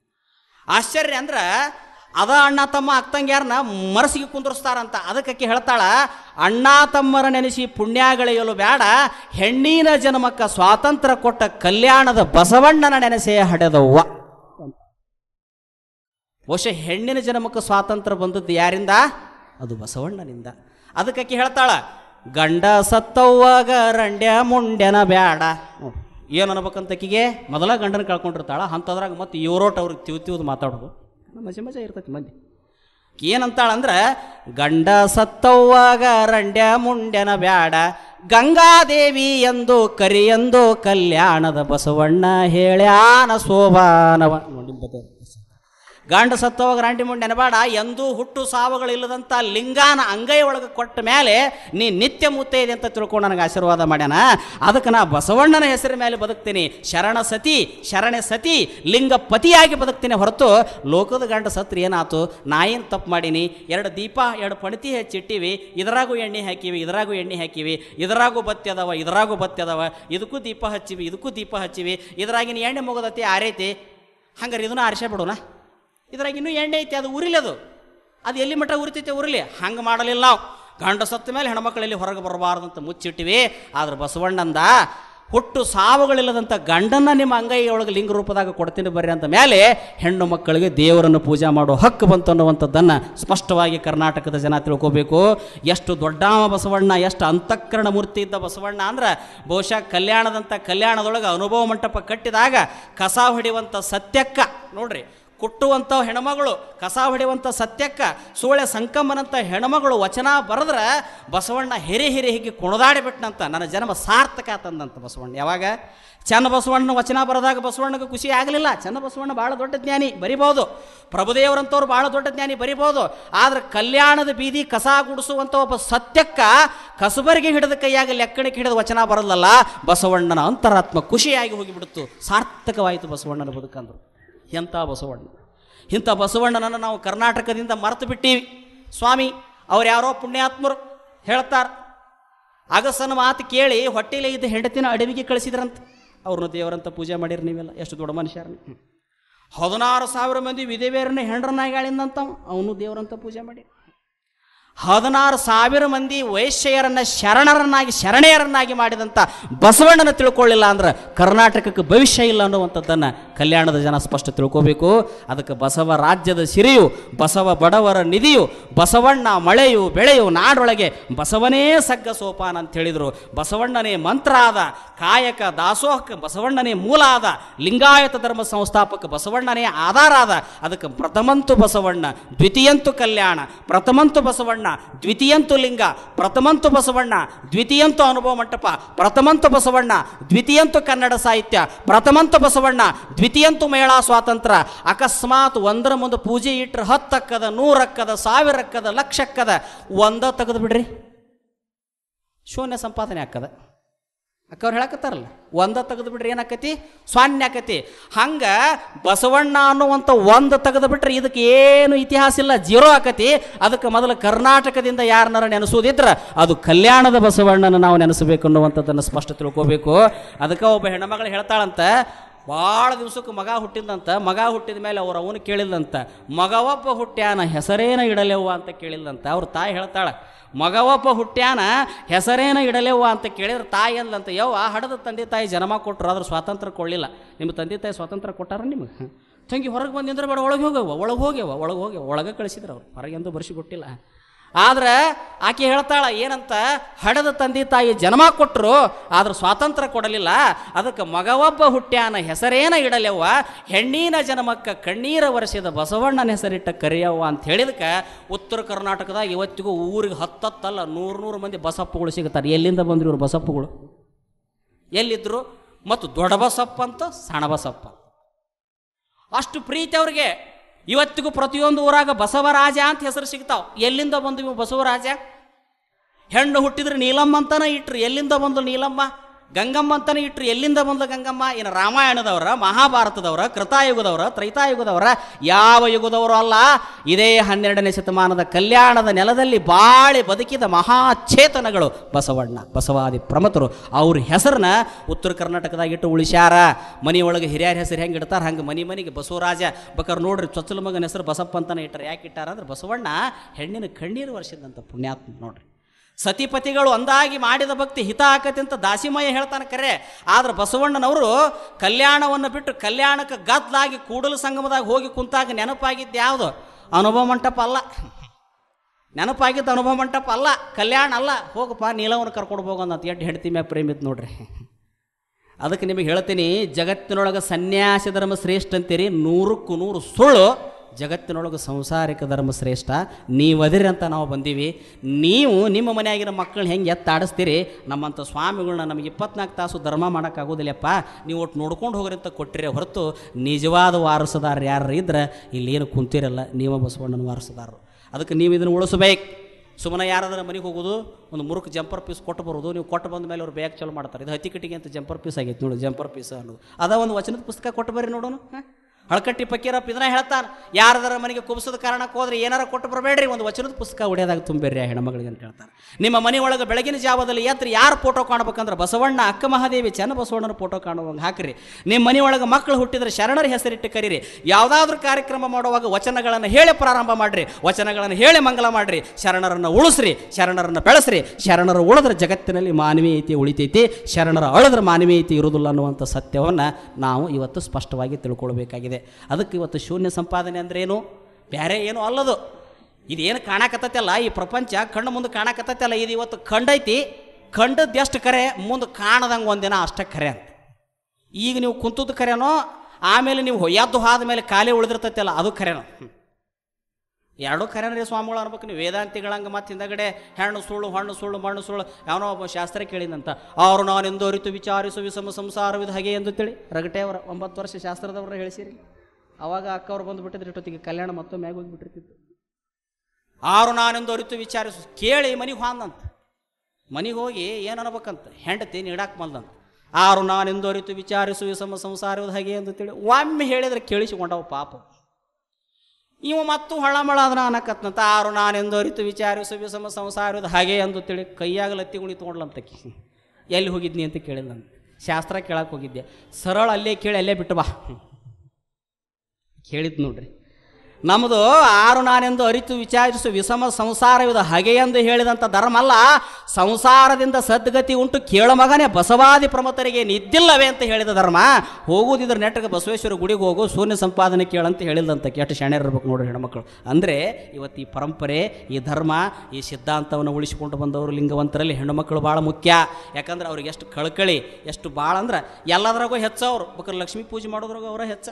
ಆಶ್ಚರ್ಯ ಅಂದ್ರೆ ಅದ ಅಣ್ಣ ತಮ್ಮ ಅಕ್ತಂಗ್ಯಾರನ್ನ ಮನಸ್ಸಿಗೆ ಕುಂದ್ರಿಸ್ತಾರಂತ. ಅದಕ್ಕೆ ಹೇಳ್ತಾಳ, ಅಣ್ಣ ತಮ್ಮರ ನೆನೆಸಿ ಪುಣ್ಯಗಳೆಯಲು ಬೇಡ, ಹೆಣ್ಣಿನ ಜನ್ಮಕ್ಕ ಸ್ವಾತಂತ್ರ್ಯ ಕೊಟ್ಟ ಕಲ್ಯಾಣದ ಬಸವಣ್ಣನ ನೆನೆಸೇ ಹಡೆದವ್ವ. ಬಹುಶಃ ಹೆಣ್ಣಿನ ಜನ್ಮಕ್ಕೆ ಸ್ವಾತಂತ್ರ್ಯ ಬಂದದ್ದು ಯಾರಿಂದ? ಅದು ಬಸವಣ್ಣನಿಂದ. ಅದಕ್ಕೆ ಹೇಳ್ತಾಳ, ಗಂಡ ಸತ್ತವ್ವಾಗ ರಂಡ್ಯ ಮುಂಡ್ಯನ ಬ್ಯಾಡ. ಏನು ಅನ್ಬೇಕಂತಕಿಗೆ ಮೊದಲ ಗಂಡನ ಕಳ್ಕೊಂಡಿರ್ತಾಳ. ಅಂಥದ್ರಾಗ ಮತ್ತು ಇವರೋಟ್ ಅವ್ರಿಗೆ ತಿವ್ ತಿವ್ದು ಮಾತಾಡೋದು ಮಜಾ ಮಜಾ ಇರ್ತೈತಿ ಮಂದಿ. ಏನಂತಾಳಂದ್ರೆ, ಗಂಡ ಸತ್ತವ್ವಾಗ ರಂಡ್ಯ ಮುಂಡ್ಯನ ಬ್ಯಾಡ, ಗಂಗಾದೇವಿ ಎಂದು ಕರಿಯೆಂದು ಕಲ್ಯಾಣದ ಬಸವಣ್ಣ ಹೇಳ್ಯಾನ ಸೋಬಾನವ. ನೋಡಿ ಗಂಡ ಸತ್ತವಾಗ ರಂಡಿ ಮುಂಡೆ ನೆನಬೇಡ, ಎಂದೂ ಹುಟ್ಟು ಸಾವುಗಳಿಲ್ಲದಂಥ ಲಿಂಗಾನ ಅಂಗೈ ಒಳಗೆ ಕೊಟ್ಟ ಮೇಲೆ ನೀ ನಿತ್ಯ ಮುತ್ತೈದೆ ಅಂತ ತಿಳ್ಕೊಂಡು ನನಗೆ ಆಶೀರ್ವಾದ ಮಾಡ್ಯಾನ. ಅದಕ್ಕೆ ನಾ ಬಸವಣ್ಣನ ಹೆಸರ ಮೇಲೆ ಬದುಕ್ತೀನಿ. ಶರಣ ಸತಿ ಶರಣೆ ಸತಿ ಲಿಂಗ ಪತಿಯಾಗಿ ಬದುಕ್ತೀನಿ ಹೊರತು ಲೋಕದ ಗಂಡ ಸತ್ರಿ ಏನಾಯ್ತು, ನಾ ಏನು ತಪ್ಪು ಮಾಡೀನಿ? ಎರಡು ದೀಪ ಎರಡು ಪಣತಿ ಹೆಚ್ಚಿಟ್ಟಿವಿ, ಇದರಾಗೂ ಎಣ್ಣೆ ಹಾಕಿವಿ, ಇದರಾಗೂ ಎಣ್ಣೆ ಹಾಕಿವಿ, ಇದರಾಗೂ ಬತ್ತಿ ಅದಾವ, ಇದರಾಗೂ ಬತ್ತಿ ಅದಾವ, ಇದಕ್ಕೂ ದೀಪ ಹಚ್ಚಿವಿ, ಇದಕ್ಕೂ ದೀಪ ಹಚ್ಚಿವಿ, ಇದರಾಗಿನ ಎಣ್ಣೆ ಮುಗದತಿ ಆರೈತಿ, ಹಂಗಾರೆ ಇದನ್ನು ಆರಿಸೇ ಬಿಡೋಣ. ಇದ್ರಾಗ ಇನ್ನೂ ಎಣ್ಣೆ ಐತಿ, ಅದು ಉರಿಲಿ, ಅದು ಅದು ಎಲ್ಲಿ ಮಟ್ಟ ಉರಿತೈತೆ ಉರಿಲಿ. ಹಂಗೆ ಮಾಡಲಿಲ್ಲ ನಾವು. ಗಂಡ ಸತ್ತ ಮೇಲೆ ಹೆಣ್ಮಕ್ಳಲ್ಲಿ ಹೊರಗೆ ಬರಬಾರ್ದಂತ ಮುಚ್ಚಿಟ್ಟಿವಿ. ಆದ್ರೆ ಬಸವಣ್ಣಂದ ಹುಟ್ಟು ಸಾವುಗಳಿಲ್ಲದಂಥ ಗಂಡನ್ನ ನಿಮ್ಮ ಅಂಗೈ ಒಳಗೆ ಲಿಂಗ ರೂಪದಾಗ ಕೊಡ್ತೀನಿ ಬರ್ರಿ ಅಂತ ಮೇಲೆ ಹೆಣ್ಣು ಮಕ್ಕಳಿಗೆ ದೇವರನ್ನು ಪೂಜೆ ಮಾಡೋ ಹಕ್ಕು ಬಂತು ಅನ್ನುವಂಥದ್ದನ್ನು ಸ್ಪಷ್ಟವಾಗಿ ಕರ್ನಾಟಕದ ಜನ ತಿಳ್ಕೋಬೇಕು. ಎಷ್ಟು ದೊಡ್ಡವ ಬಸವಣ್ಣ, ಎಷ್ಟು ಅಂತಃಕರಣ ಮೂರ್ತಿ ಇದ್ದ ಬಸವಣ್ಣ ಅಂದ್ರೆ ಬಹುಶಃ ಕಲ್ಯಾಣದಂಥ ಕಲ್ಯಾಣದೊಳಗೆ ಅನುಭವ ಮಂಟಪ ಕಟ್ಟಿದಾಗ ಕಸ ಹೊಡೆಯುವಂಥ ಸತ್ಯಕ್ಕ ನೋಡ್ರಿ, ಕುಟ್ಟುವಂಥ ಹೆಣ್ಮಗಳು, ಕಸ ಹೊಡೆಯುವಂಥ ಸತ್ಯಕ್ಕ, ಸೂಳೆ ಸಂಕಮ್ಮನಂಥ ಹೆಣ್ಮಗಳು ವಚನ ಬರೆದ್ರೆ ಬಸವಣ್ಣ ಹಿರಿ ಹಿರಿ ಹೀಗೆ ಕುಣಿದಾಡಿಬಿಟ್ನಂತ. ನನ್ನ ಜನ್ಮ ಸಾರ್ಥಕ ತಂದಂತ ಬಸವಣ್ಣ. ಯಾವಾಗ ಚನ್ನ ಬಸವಣ್ಣ ವಚನ ಬರೆದಾಗ ಬಸವಣ್ಣಗೆ ಖುಷಿ ಆಗಲಿಲ್ಲ. ಚನ್ನ ಬಸವಣ್ಣ ಭಾಳ ದೊಡ್ಡ ಜ್ಞಾನಿ ಬರಿಬೋದು, ಪ್ರಭುದೇವರಂಥವ್ರು ಭಾಳ ದೊಡ್ಡ ಜ್ಞಾನಿ ಬರಿಬೋದು. ಆದರೆ ಕಲ್ಯಾಣದ ಬೀದಿ ಕಸ ಗುಡಿಸುವಂಥ ಒಬ್ಬ ಸತ್ಯಕ್ಕ ಕಸಬರಿಗೆ ಹಿಡಿದ ಕೈಯಾಗ ಲೆಕ್ಕಣಿಕೆ ಹಿಡಿದ ವಚನ ಬರಲ್ಲಲ್ಲ, ಬಸವಣ್ಣನ ಅಂತರಾತ್ಮ ಖುಷಿಯಾಗಿ ಹೋಗಿಬಿಡ್ತು. ಸಾರ್ಥಕವಾಯಿತು ಬಸವಣ್ಣನ ಬದುಕಂದ್ರು. ಎಂಥ ಬಸವಣ್ಣ! ಇಂಥ ಬಸವಣ್ಣನನ್ನು ನಾವು ಕರ್ನಾಟಕದಿಂದ ಮರೆತು ಬಿಟ್ಟೀವಿ ಸ್ವಾಮಿ. ಅವ್ರು ಯಾರೋ ಪುಣ್ಯಾತ್ಮರು ಹೇಳ್ತಾರೆ, ಅಗಸನ ಮಾತು ಕೇಳಿ ಹೊಟ್ಟೆಲೇ ಇದ್ದ ಹೆಂಡತಿನ ಅಡವಿಗೆ ಕಳಿಸಿದ್ರಂತ. ಅವ್ರನ್ನ ದೇವರಂತ ಪೂಜೆ ಮಾಡಿರಿ ನೀವೆಲ್ಲ, ಎಷ್ಟು ದೊಡ್ಡ ಮನುಷ್ಯರನ್ನ. ಹದಿನಾರು ಸಾವಿರ ಮಂದಿ ವಿಧವೆಯರನ್ನ ಹೆಂಡ್ರನ್ನಾಗಿ ಆಳಿಂದಂತ ಅವನು ದೇವರಂತ ಪೂಜೆ ಮಾಡಿ. ಹದಿನಾರು ಸಾವಿರ ಮಂದಿ ವೈಶ್ಯರನ್ನ ಶರಣರನ್ನಾಗಿ ಶರಣೆಯರನ್ನಾಗಿ ಮಾಡಿದಂಥ ಬಸವಣ್ಣನ ತಿಳ್ಕೊಳ್ಳಿಲ್ಲ ಅಂದ್ರೆ ಕರ್ನಾಟಕಕ್ಕೆ ಭವಿಷ್ಯ ಇಲ್ಲ ಅನ್ನುವಂಥದ್ದನ್ನು ಕಲ್ಯಾಣದ ಜನ ಸ್ಪಷ್ಟ ತಿಳ್ಕೋಬೇಕು. ಅದಕ್ಕೆ ಬಸವ ರಾಜ್ಯದ ಸಿರಿಯು, ಬಸವ ಬಡವರ ನಿಧಿಯು, ಬಸವಣ್ಣ ಮಳೆಯು ಬೆಳೆಯು ನಾಡೊಳಗೆ ಬಸವನೇ ಸಗ್ಗ ಸೋಪಾನ ಅಂತ ಹೇಳಿದರು. ಬಸವಣ್ಣನೇ ಮಂತ್ರ ಆದ, ಕಾಯಕ ದಾಸೋಹಕ್ಕೆ ಬಸವಣ್ಣನೇ ಮೂಲ ಆದ, ಲಿಂಗಾಯತ ಧರ್ಮ ಸಂಸ್ಥಾಪಕ ಬಸವಣ್ಣನೇ ಆಧಾರ ಆದ. ಅದಕ್ಕೆ ಪ್ರಥಮಂತು ಬಸವಣ್ಣ, ದ್ವಿತೀಯಂತು ಕಲ್ಯಾಣ, ಪ್ರಥಮಂತು ಬಸವಣ್ಣ, ದ್ವಿತೀಯಂತು ಲಿಂಗ, ಪ್ರಥಮಂತು ಬಸವಣ್ಣ, ದ್ವಿತೀಯಂತು ಅನುಭವ ಮಂಟಪ, ಪ್ರಥಮಂತು ಬಸವಣ್ಣ, ದ್ವಿತೀಯಂತು ಕನ್ನಡ ಸಾಹಿತ್ಯ, ಪ್ರಥಮಂತು ಬಸವಣ್ಣ, ದ್ವಿತೀಯಂತು ಮಹಿಳಾ ಸ್ವಾತಂತ್ರ್ಯ. ಅಕಸ್ಮಾತ್ ಒಂದರ ಮುಂದೆ ಪೂಜೆ ಇಟ್ಟರೆ ಹತ್ತಕ್ಕದ, ನೂರಕ್ಕದ, ಸಾವಿರಕ್ಕದ, ಲಕ್ಷಕ್ಕದ, ಒಂದ ತೆಗೆದು ಬಿಡ್ರಿ ಶೂನ್ಯ ಸಂಪಾದನೆ ಆಕ್ಕದ. ಅಕ್ಕವ್ರು ಹೇಳಕತ್ತಾರಲ್ಲ, ಒಂದ ತೆಗೆದು ಬಿಡ್ರಿ ಏನಾಕತಿ, ಸ್ವಾನ್ಯ ಆಕತಿ. ಹಂಗೆ ಬಸವಣ್ಣ ಅನ್ನುವಂಥ ಒಂದು ತೆಗೆದು ಬಿಟ್ರೆ ಇದಕ್ಕೆ ಏನು ಇತಿಹಾಸ ಇಲ್ಲ, ಜೀರೋ ಆಕತಿ. ಅದಕ್ಕೆ ಮೊದಲು ಕರ್ನಾಟಕದಿಂದ ಯಾರನ್ನಾರ ನೆನೆಸೋದಿದ್ರೆ ಅದು ಕಲ್ಯಾಣದ ಬಸವಣ್ಣನ ನಾವು ನೆನೆಸಬೇಕು ಅನ್ನುವಂಥದ್ದನ್ನು ಸ್ಪಷ್ಟ ತಿಳ್ಕೋಬೇಕು. ಅದಕ್ಕೆ ಒಬ್ಬ ಹೆಣ್ಮಗಳು ಹೇಳ್ತಾಳಂತ, ಭಾಳ ದಿವ್ಸಕ್ಕೆ ಮಗ ಹುಟ್ಟಿದಂತ, ಮಗ ಹುಟ್ಟಿದ ಮೇಲೆ ಅವ್ರು ಅವನು ಕೇಳಿಲ್ಲಂತ, ಮಗವೊಬ್ಬ ಹುಟ್ಟ್ಯಾನ ಹೆಸರೇನ ಇಡಲೆವ್ವ ಅಂತ ಕೇಳಿಲ್ಲಂತ. ಅವ್ರ ತಾಯಿ ಹೇಳ್ತಾಳೆ, ಮಗವೊಬ್ಬ ಹುಟ್ಟ್ಯಾನ ಹೆಸರೇನ ಇಡಲೆವ್ವ ಅಂತ ಕೇಳಿದ್ರೆ ತಾಯಿ ಅಂದ್ಲಂತ, ಯವ್ವ ಹಡದ ತಂದೆ ತಾಯಿ ಜನ್ಮ ಕೊಟ್ಟರು, ಆದ್ರೆ ಸ್ವಾತಂತ್ರ್ಯ ಕೊಡಲಿಲ್ಲ. ನಿಮ್ಮ ತಂದೆ ತಾಯಿ ಸ್ವಾತಂತ್ರ್ಯ ಕೊಟ್ಟಾರ ನಿಮಗೆ? ತಂಗಿ ಹೊರಗೆ ಬಂದಿಂದ್ರೆ ಬೇಡ, ಒಳಗೆ ಹೋಗ್ಯವ, ಒಳಗೆ ಹೋಗ್ಯವ, ಒಳಗೆ ಹೋಗ್ಯವ, ಒಳಗೆ ಕಳಿಸಿದ್ರು ಅವ್ರು, ಹೊರಗೆಂದು ಬರ್ಸಿ ಕೊಟ್ಟಿಲ್ಲ. ಆದ್ರೆ ಆಕೆ ಹೇಳ್ತಾಳ ಏನಂತ, ಹಡದ ತಂದೆ ತಾಯಿ ಜನ್ಮ ಕೊಟ್ಟರು ಆದ್ರೆ ಸ್ವಾತಂತ್ರ್ಯ ಕೊಡಲಿಲ್ಲ. ಅದಕ್ಕೆ ಮಗವೊಬ್ಬ ಹುಟ್ಟ್ಯಾನ ಹೆಸರೇನ ಇಡಲೆವ್ವ, ಹೆಣ್ಣಿನ ಜನ್ಮಕ್ಕೆ ಕಣ್ಣೀರ ವರ್ಷದ ಬಸವಣ್ಣನ ಹೆಸರಿಟ್ಟ ಕರಿಯವ್ವ ಅಂತ ಹೇಳಿದಕ್ಕೆ ಉತ್ತರ ಕರ್ನಾಟಕದಾಗ ಇವತ್ತಿಗೂ ಊರಿಗೆ ಹತ್ತತ್ತಲ್ಲ ನೂರು ನೂರು ಮಂದಿ ಬಸಪ್ಪಗಳು ಸಿಗುತ್ತಾರೆ. ಎಲ್ಲಿಂದ ಬಂದ್ರು ಇವರು ಬಸಪ್ಪಗಳು? ಎಲ್ಲಿದ್ರು? ಮತ್ತು ದೊಡ್ಡ ಬಸಪ್ಪ ಅಂತ ಸಣ್ಣ ಬಸಪ್ಪ, ಅಷ್ಟು ಪ್ರೀತಿ ಅವ್ರಿಗೆ. ಇವತ್ತಿಗೂ ಪ್ರತಿಯೊಂದು ಊರಾಗ ಬಸವರಾಜ ಅಂತ ಹೆಸರು ಸಿಗ್ತಾವ. ಎಲ್ಲಿಂದ ಬಂದು ಇವು ಬಸವರಾಜ? ಹೆಣ್ಣು ಹುಟ್ಟಿದ್ರೆ ನೀಲಮ್ಮ ಅಂತಾನೆ ಇಟ್ರು, ಎಲ್ಲಿಂದ ಬಂದು ನೀಲಮ್ಮ? ಗಂಗಮ್ಮ ಅಂತಾನೆ ಇಟ್ರು, ಎಲ್ಲಿಂದ ಬಂದು ಗಂಗಮ್ಮ? ಇನ್ನು ರಾಮಾಯಣದವರ, ಮಹಾಭಾರತದವರ, ಕೃತಾಯುಗದವರ, ತ್ರೈತಾಯುಗದವರ, ಯಾವ ಯುಗದವರು ಅಲ್ಲ. ಇದೇ ಹನ್ನೆರಡನೇ ಶತಮಾನದ ಕಲ್ಯಾಣದ ನೆಲದಲ್ಲಿ ಬಾಳಿ ಬದುಕಿದ ಮಹಾಚೇತನಗಳು ಬಸವಣ್ಣ, ಬಸವಾದಿ ಪ್ರಮತರು. ಅವ್ರ ಹೆಸರನ್ನ ಉತ್ತರ ಕರ್ನಾಟಕದಾಗ ಇಟ್ಟು ಉಳಿಸ್ಯಾರ. ಮನೆಯೊಳಗೆ ಹಿರಿಯರ ಹೆಸರು ಹೆಂಗೆ ಇಡ್ತಾರೆ ಹಂಗೆ ಮನೆ ಮನೆಗೆ ಬಸವರಾಜ ಬೇಕಾದ್ರೆ ನೋಡ್ರಿ, ಚೊಚ್ಚಲ ಮಗನ ಹೆಸರು ಬಸಪ್ಪ ಅಂತಾನೆ ಇಟ್ಟಾರೆ. ಯಾಕೆ ಇಟ್ಟಾರ ಅಂದ್ರೆ ಬಸವಣ್ಣ ಹೆಣ್ಣಿನ ಕಣ್ಣೀರು ವರ್ಷದಂತ ಪುಣ್ಯಾತ್ಮ ನೋಡ್ರಿ. ಸತಿಪತಿಗಳು ಒಂದಾಗಿ ಮಾಡಿದ ಭಕ್ತಿ ಹಿತ ಆಕತಿ ಅಂತ ದಾಸಿಮಯ್ಯ ಹೇಳ್ತಾನೆ ಕರೆ. ಆದ್ರೆ ಬಸವಣ್ಣನವರು ಕಲ್ಯಾಣವನ್ನು ಬಿಟ್ಟು ಕಲ್ಯಾಣಕ್ಕೆ ಗದ್ಲಾಗಿ ಕೂಡಲ ಸಂಗಮದಾಗ ಹೋಗಿ ಕುಂತಾಗ ನೆನಪಾಗಿದ್ದು ಯಾವುದು? ಅನುಭವ ಮಂಟಪ ಅಲ್ಲ, ನೆನಪಾಗಿದ್ದು ಅನುಭವ ಮಂಟಪ ಅಲ್ಲ, ಕಲ್ಯಾಣ ಅಲ್ಲ. ಹೋಗಪ್ಪ ನೀಲವನ್ನು ಕರ್ಕೊಂಡು ಹೋಗೋಂತ ಎಷ್ಟು ಹೆಂಡತಿ ಮ್ಯಾಗ ಪ್ರೇಮಿತ್ ನೋಡ್ರಿ. ಅದಕ್ಕೆ ನಿಮಗೆ ಹೇಳ್ತೀನಿ, ಜಗತ್ತಿನೊಳಗೆ ಸನ್ಯಾಸಿ ಧರ್ಮ ಶ್ರೇಷ್ಠ ಅಂತೀರಿ, ನೂರಕ್ಕೂ ನೂರು ಸುಳ್ಳು. ಜಗತ್ತಿನೊಳಗೆ ಸಂಸಾರಿಕ ಧರ್ಮ ಶ್ರೇಷ್ಠ. ನೀವು ಅದಿರಿ ಅಂತ ನಾವು ಬಂದೀವಿ. ನೀವು ನಿಮ್ಮ ಮನೆಯಾಗಿರೋ ಮಕ್ಕಳನ್ನ ಹೆಂಗೆ ಎತ್ತಾಡಿಸ್ತೀರಿ, ನಮ್ಮಂಥ ಸ್ವಾಮಿಗಳನ್ನ ನಮಗೆ ಇಪ್ಪತ್ನಾಲ್ಕು ತಾಸು ಧರ್ಮ ಮಾಡೋಕ್ಕಾಗೋದಿಲ್ಲಪ್ಪ, ನೀವು ಒಟ್ಟು ನೋಡ್ಕೊಂಡು ಹೋಗ್ರಿ ಅಂತ ಕೊಟ್ಟಿರೇ ಹೊರತು ನಿಜವಾದ ವಾರಸುದಾರರು ಯಾರು ಇದ್ರೆ ಇಲ್ಲೇನು ಕುಂತಿರಲ್ಲ, ನೀವು ಬಸವಣ್ಣನ ವಾರಸುದಾರರು. ಅದಕ್ಕೆ ನೀವು ಇದನ್ನು ಉಳಿಸ್ಬೇಕು. ಸುಮ್ಮನೆ ಯಾರಾದ್ರೂ ಮನೆಗೆ ಹೋಗೋದು, ಒಂದು ಮುರುಕು ಜಂಪರ್ ಪೀಸ್ ಕೊಟ್ಟು ಬರೋದು, ನೀವು ಕೊಟ್ಟು ಬಂದ ಮೇಲೆ ಅವ್ರು ಬ್ಯಾಗ್ ಚಲೋ ಮಾಡ್ತಾರೆ. ಇದು ಹತ್ತಿ ಕಟ್ಟಿಗೆ ಅಂತ ಜಂಪರ್ ಪೀಸ್ ಆಗೈತೆ ನೋಡಿ, ಜಂಪರ್ ಪೀಸ್ ಅನ್ನೋದು. ಅದ ಒಂದು ವಚನದ ಪುಸ್ತಕ ಕೊಟ್ಟು ಬರ್ರಿ ನೋಡೋಣ. ಹಾಂ, ಹಳಕಟ್ಟಿ ಪಕ್ಕೀರಪ್ಪ ಇದನ್ನ ಹೇಳ್ತಾನೆ, ಯಾರದಾರ ಮನೆಗೆ ಕುಬ್ಸದ ಕಾರಣಕ್ಕೆ ಹೋದ್ರೆ ಏನಾರ ಕೊಟ್ಟು ಬರಬೇಡ್ರಿ, ಒಂದು ವಚನದ ಪುಸ್ತಕ ಹೊಡೆಯೋದಾಗ ತುಂಬೇರಿ ಆ ಹೆಣ್ಮಗಳಿಗೆ ಅಂತ ಹೇಳ್ತಾರೆ. ನಿಮ್ಮ ಮನೆ ಒಳಗೆ ಬೆಳಗಿನ ಜಾವದಲ್ಲಿ ಎತ್ತರ ಯಾರು ಫೋಟೋ ಕಾಣ್ಬೇಕಂದ್ರೆ ಬಸವಣ್ಣ, ಅಕ್ಕ ಮಹಾದೇವಿ, ಚೆನ್ನ ಬಸವಣ್ಣನ ಫೋಟೋ ಕಾಣುವಂಗೆ ಹಾಕಿರಿ. ನಿಮ್ಮ ಮನೆ ಒಳಗೆ ಮಕ್ಕಳು ಹುಟ್ಟಿದ್ರೆ ಶರಣರ ಹೆಸರಿಟ್ಟು ಕರೀರಿ. ಯಾವುದಾದ್ರೂ ಕಾರ್ಯಕ್ರಮ ಮಾಡುವಾಗ ವಚನಗಳನ್ನು ಹೇಳಿ ಪ್ರಾರಂಭ ಮಾಡಿರಿ, ವಚನಗಳನ್ನು ಹೇಳಿ ಮಂಗಲ ಮಾಡಿರಿ. ಶರಣರನ್ನು ಉಳಿಸ್ರಿ, ಶರಣರನ್ನು ಬೆಳೆಸ್ರಿ. ಶರಣರು ಉಳಿದ್ರೆ ಜಗತ್ತಿನಲ್ಲಿ ಮಾನವೀಯತೆ ಉಳಿತೈತಿ, ಶರಣರ ಅಳದ್ರೆ ಮಾನವೀಯತೆ ಇರುವುದಿಲ್ಲ ಅನ್ನುವಂಥ ಸತ್ಯವನ್ನು ನಾವು ಇವತ್ತು ಸ್ಪಷ್ಟವಾಗಿ ತಿಳ್ಕೊಳ್ಬೇಕಾಗಿದೆ. ಅದಕ್ಕೆ ಇವತ್ತು ಶೂನ್ಯ ಸಂಪಾದನೆ ಅಂದ್ರೇನು? ಬೇರೆ ಏನು ಅಲ್ಲದು. ಇದೇನು ಕಾಣಕತ್ತಲ್ಲ ಈ ಪ್ರಪಂಚ, ಕಣ್ಣು ಮುಂದೆ ಕಾಣಕತ್ತಲ್ಲ, ಇದು ಇವತ್ತು ಕಂಡೈತಿ. ಕಂಡದ್ದು ಎಷ್ಟು ಕರೆ, ಮುಂದೆ ಕಾಣದಂಗೆ ಒಂದಿನ ಅಷ್ಟೇ ಕರೆ ಅಂತ. ಈಗ ನೀವು ಕುಂತದ್ದು ಕರೆನೋ, ಆಮೇಲೆ ನೀವು ಎದ್ದು ಹೋದ ಮೇಲೆ ಖಾಲಿ ಉಳಿದಿರ್ತೈತಲ್ಲ ಅದು ಕರೆನೋ? ಎರಡೂ ಕರೆನರಿ ಸ್ವಾಮಿಗಳು ಅನ್ಬೇಕು ನೀವು. ವೇದಾಂತಿಗಳಂಗೆ ಮತ್ತು ಹಿಂದಗಡೆ ಹೆಣ್ಣು ಸುಳ್ಳು, ಹಣ್ಣು ಸುಳ್ಳು, ಮಣ್ಣು ಸುಳ್ಳು. ಯಾವನೋ ಒಬ್ಬ ಶಾಸ್ತ್ರ ಕೇಳಿದಂತ, ಅವರು ನಾನು ಎಂದು ಅರಿತು ವಿಚಾರಿಸು ವಿಷಮ ಸಂಸಾರವಿದು ಹಾಗೆ ಎಂದು ತಿಳಿ ರಗಟೆ ಅವರ ಒಂಬತ್ತು ವರ್ಷ ಶಾಸ್ತ್ರದವ್ರ ಹೇಳಿಸಿರಿ. ಅವಾಗ ಅಕ್ಕವ್ರು ಬಂದು ಬಿಟ್ಟಿದ್ರೆ ಇಷ್ಟೊತ್ತಿಗೆ ಕಲ್ಯಾಣ ಮತ್ತೊಮ್ಮೆ ಮ್ಯಾಗ ಹೋಗಿಬಿಟ್ಟಿರ್ತಿತ್ತು. ಆರು ನಾನೆಂದು ಅರಿತು ವಿಚಾರಿಸು ಕೇಳಿ ಮನೆಗೆ ಹಾಂದಂತ. ಮನೆಗೆ ಹೋಗಿ ಏನು ಅನ್ಬೇಕಂತ, ಹೆಂಡತಿ ನೀಡಾಕ್ ಮಲ್ದಂತ. ಆರು ನಾನೆಂದು ಅರಿತು ವಿಚಾರಿಸು ವಿಷಮ ಸಂಸಾರವಿದು ಹಾಗೆ ಎಂದು ತಿಳಿ ಒಮ್ಮೆ ಹೇಳಿದ್ರೆ ಕೇಳಿಸಿಕೊಂಡವು ಪಾಪ. ಇವ ಮತ್ತು ಹಳ್ಳಮಳ ಅದನ್ನ ಅನ್ನಕತ್ನಂತ, ಆರು ನಾನೆಂದು ಅರಿತು ವಿಚಾರಿಸು ವಿಷಮ ಸಂಸಾರವಿದು ಹಾಗೆ ಎಂದು ತಿಳಿ ಕೈಯಾಗ ಲತ್ತಿ ಗುಣಿ ತೊಗೊಂಡ್ಲಂತಕಿ. ಎಲ್ಲಿ ಹೋಗಿದ್ನಿ ಅಂತ ಕೇಳಿಲ್ಲಂತ. ಶಾಸ್ತ್ರ ಕೇಳಕ್ಕೆ ಹೋಗಿದ್ದೆ, ಸರಳ ಅಲ್ಲೇ ಕೇಳಿ ಅಲ್ಲೇ ಬಿಟ್ಟು ಬಾ ಕೇಳಿದ್ ನೋಡ್ರಿ. ನಮ್ಮದು ಆರು ನಾನೆಂದು ಅರಿತು ವಿಚಾರಿಸು ವಿಷಮ ಸಂಸಾರವಿದು ಹಗೆಯೆಂದು ಹೇಳಿದಂಥ ಧರ್ಮ ಅಲ್ಲ. ಸಂಸಾರದಿಂದ ಸದ್ಗತಿ ಉಂಟು ಕೇಳ ಮಗನೇ ಬಸವಾದಿ ಪ್ರಮತರಿಗೆ ನಿದ್ದಿಲ್ಲವೇ ಅಂತ ಹೇಳಿದ ಧರ್ಮ. ಹೋಗುವುದಿದ್ರೆ ನೆಟ್ಟಗೆ ಬಸವೇಶ್ವರ ಗುಡಿಗೆ ಹೋಗು, ಶೂನ್ಯ ಸಂಪಾದನೆ ಕೇಳಂತ ಹೇಳಿದಂಥ ಕೆಟ್ಟ ಶಾಣ್ಯರು ಇರ್ಬೇಕು ನೋಡ್ರಿ ಹೆಣ್ಮಕ್ಳು. ಅಂದರೆ ಇವತ್ತು ಈ ಪರಂಪರೆ, ಈ ಧರ್ಮ, ಈ ಸಿದ್ಧಾಂತವನ್ನು ಉಳಿಸಿಕೊಂಡು ಬಂದವರು ಲಿಂಗವಂತರಲ್ಲಿ ಹೆಣ್ಣುಮಕ್ಕಳು ಭಾಳ ಮುಖ್ಯ. ಯಾಕಂದ್ರೆ ಅವ್ರಿಗೆ ಎಷ್ಟು ಕಳಕಳಿ, ಎಷ್ಟು ಭಾಳ ಅಂದ್ರೆ ಎಲ್ಲದರಾಗೂ ಹೆಚ್ಚು. ಅವರು ಬೇಕಾದ್ರೆ ಲಕ್ಷ್ಮೀ ಪೂಜೆ ಮಾಡೋದ್ರಾಗ ಅವರ ಹೆಚ್ಚ,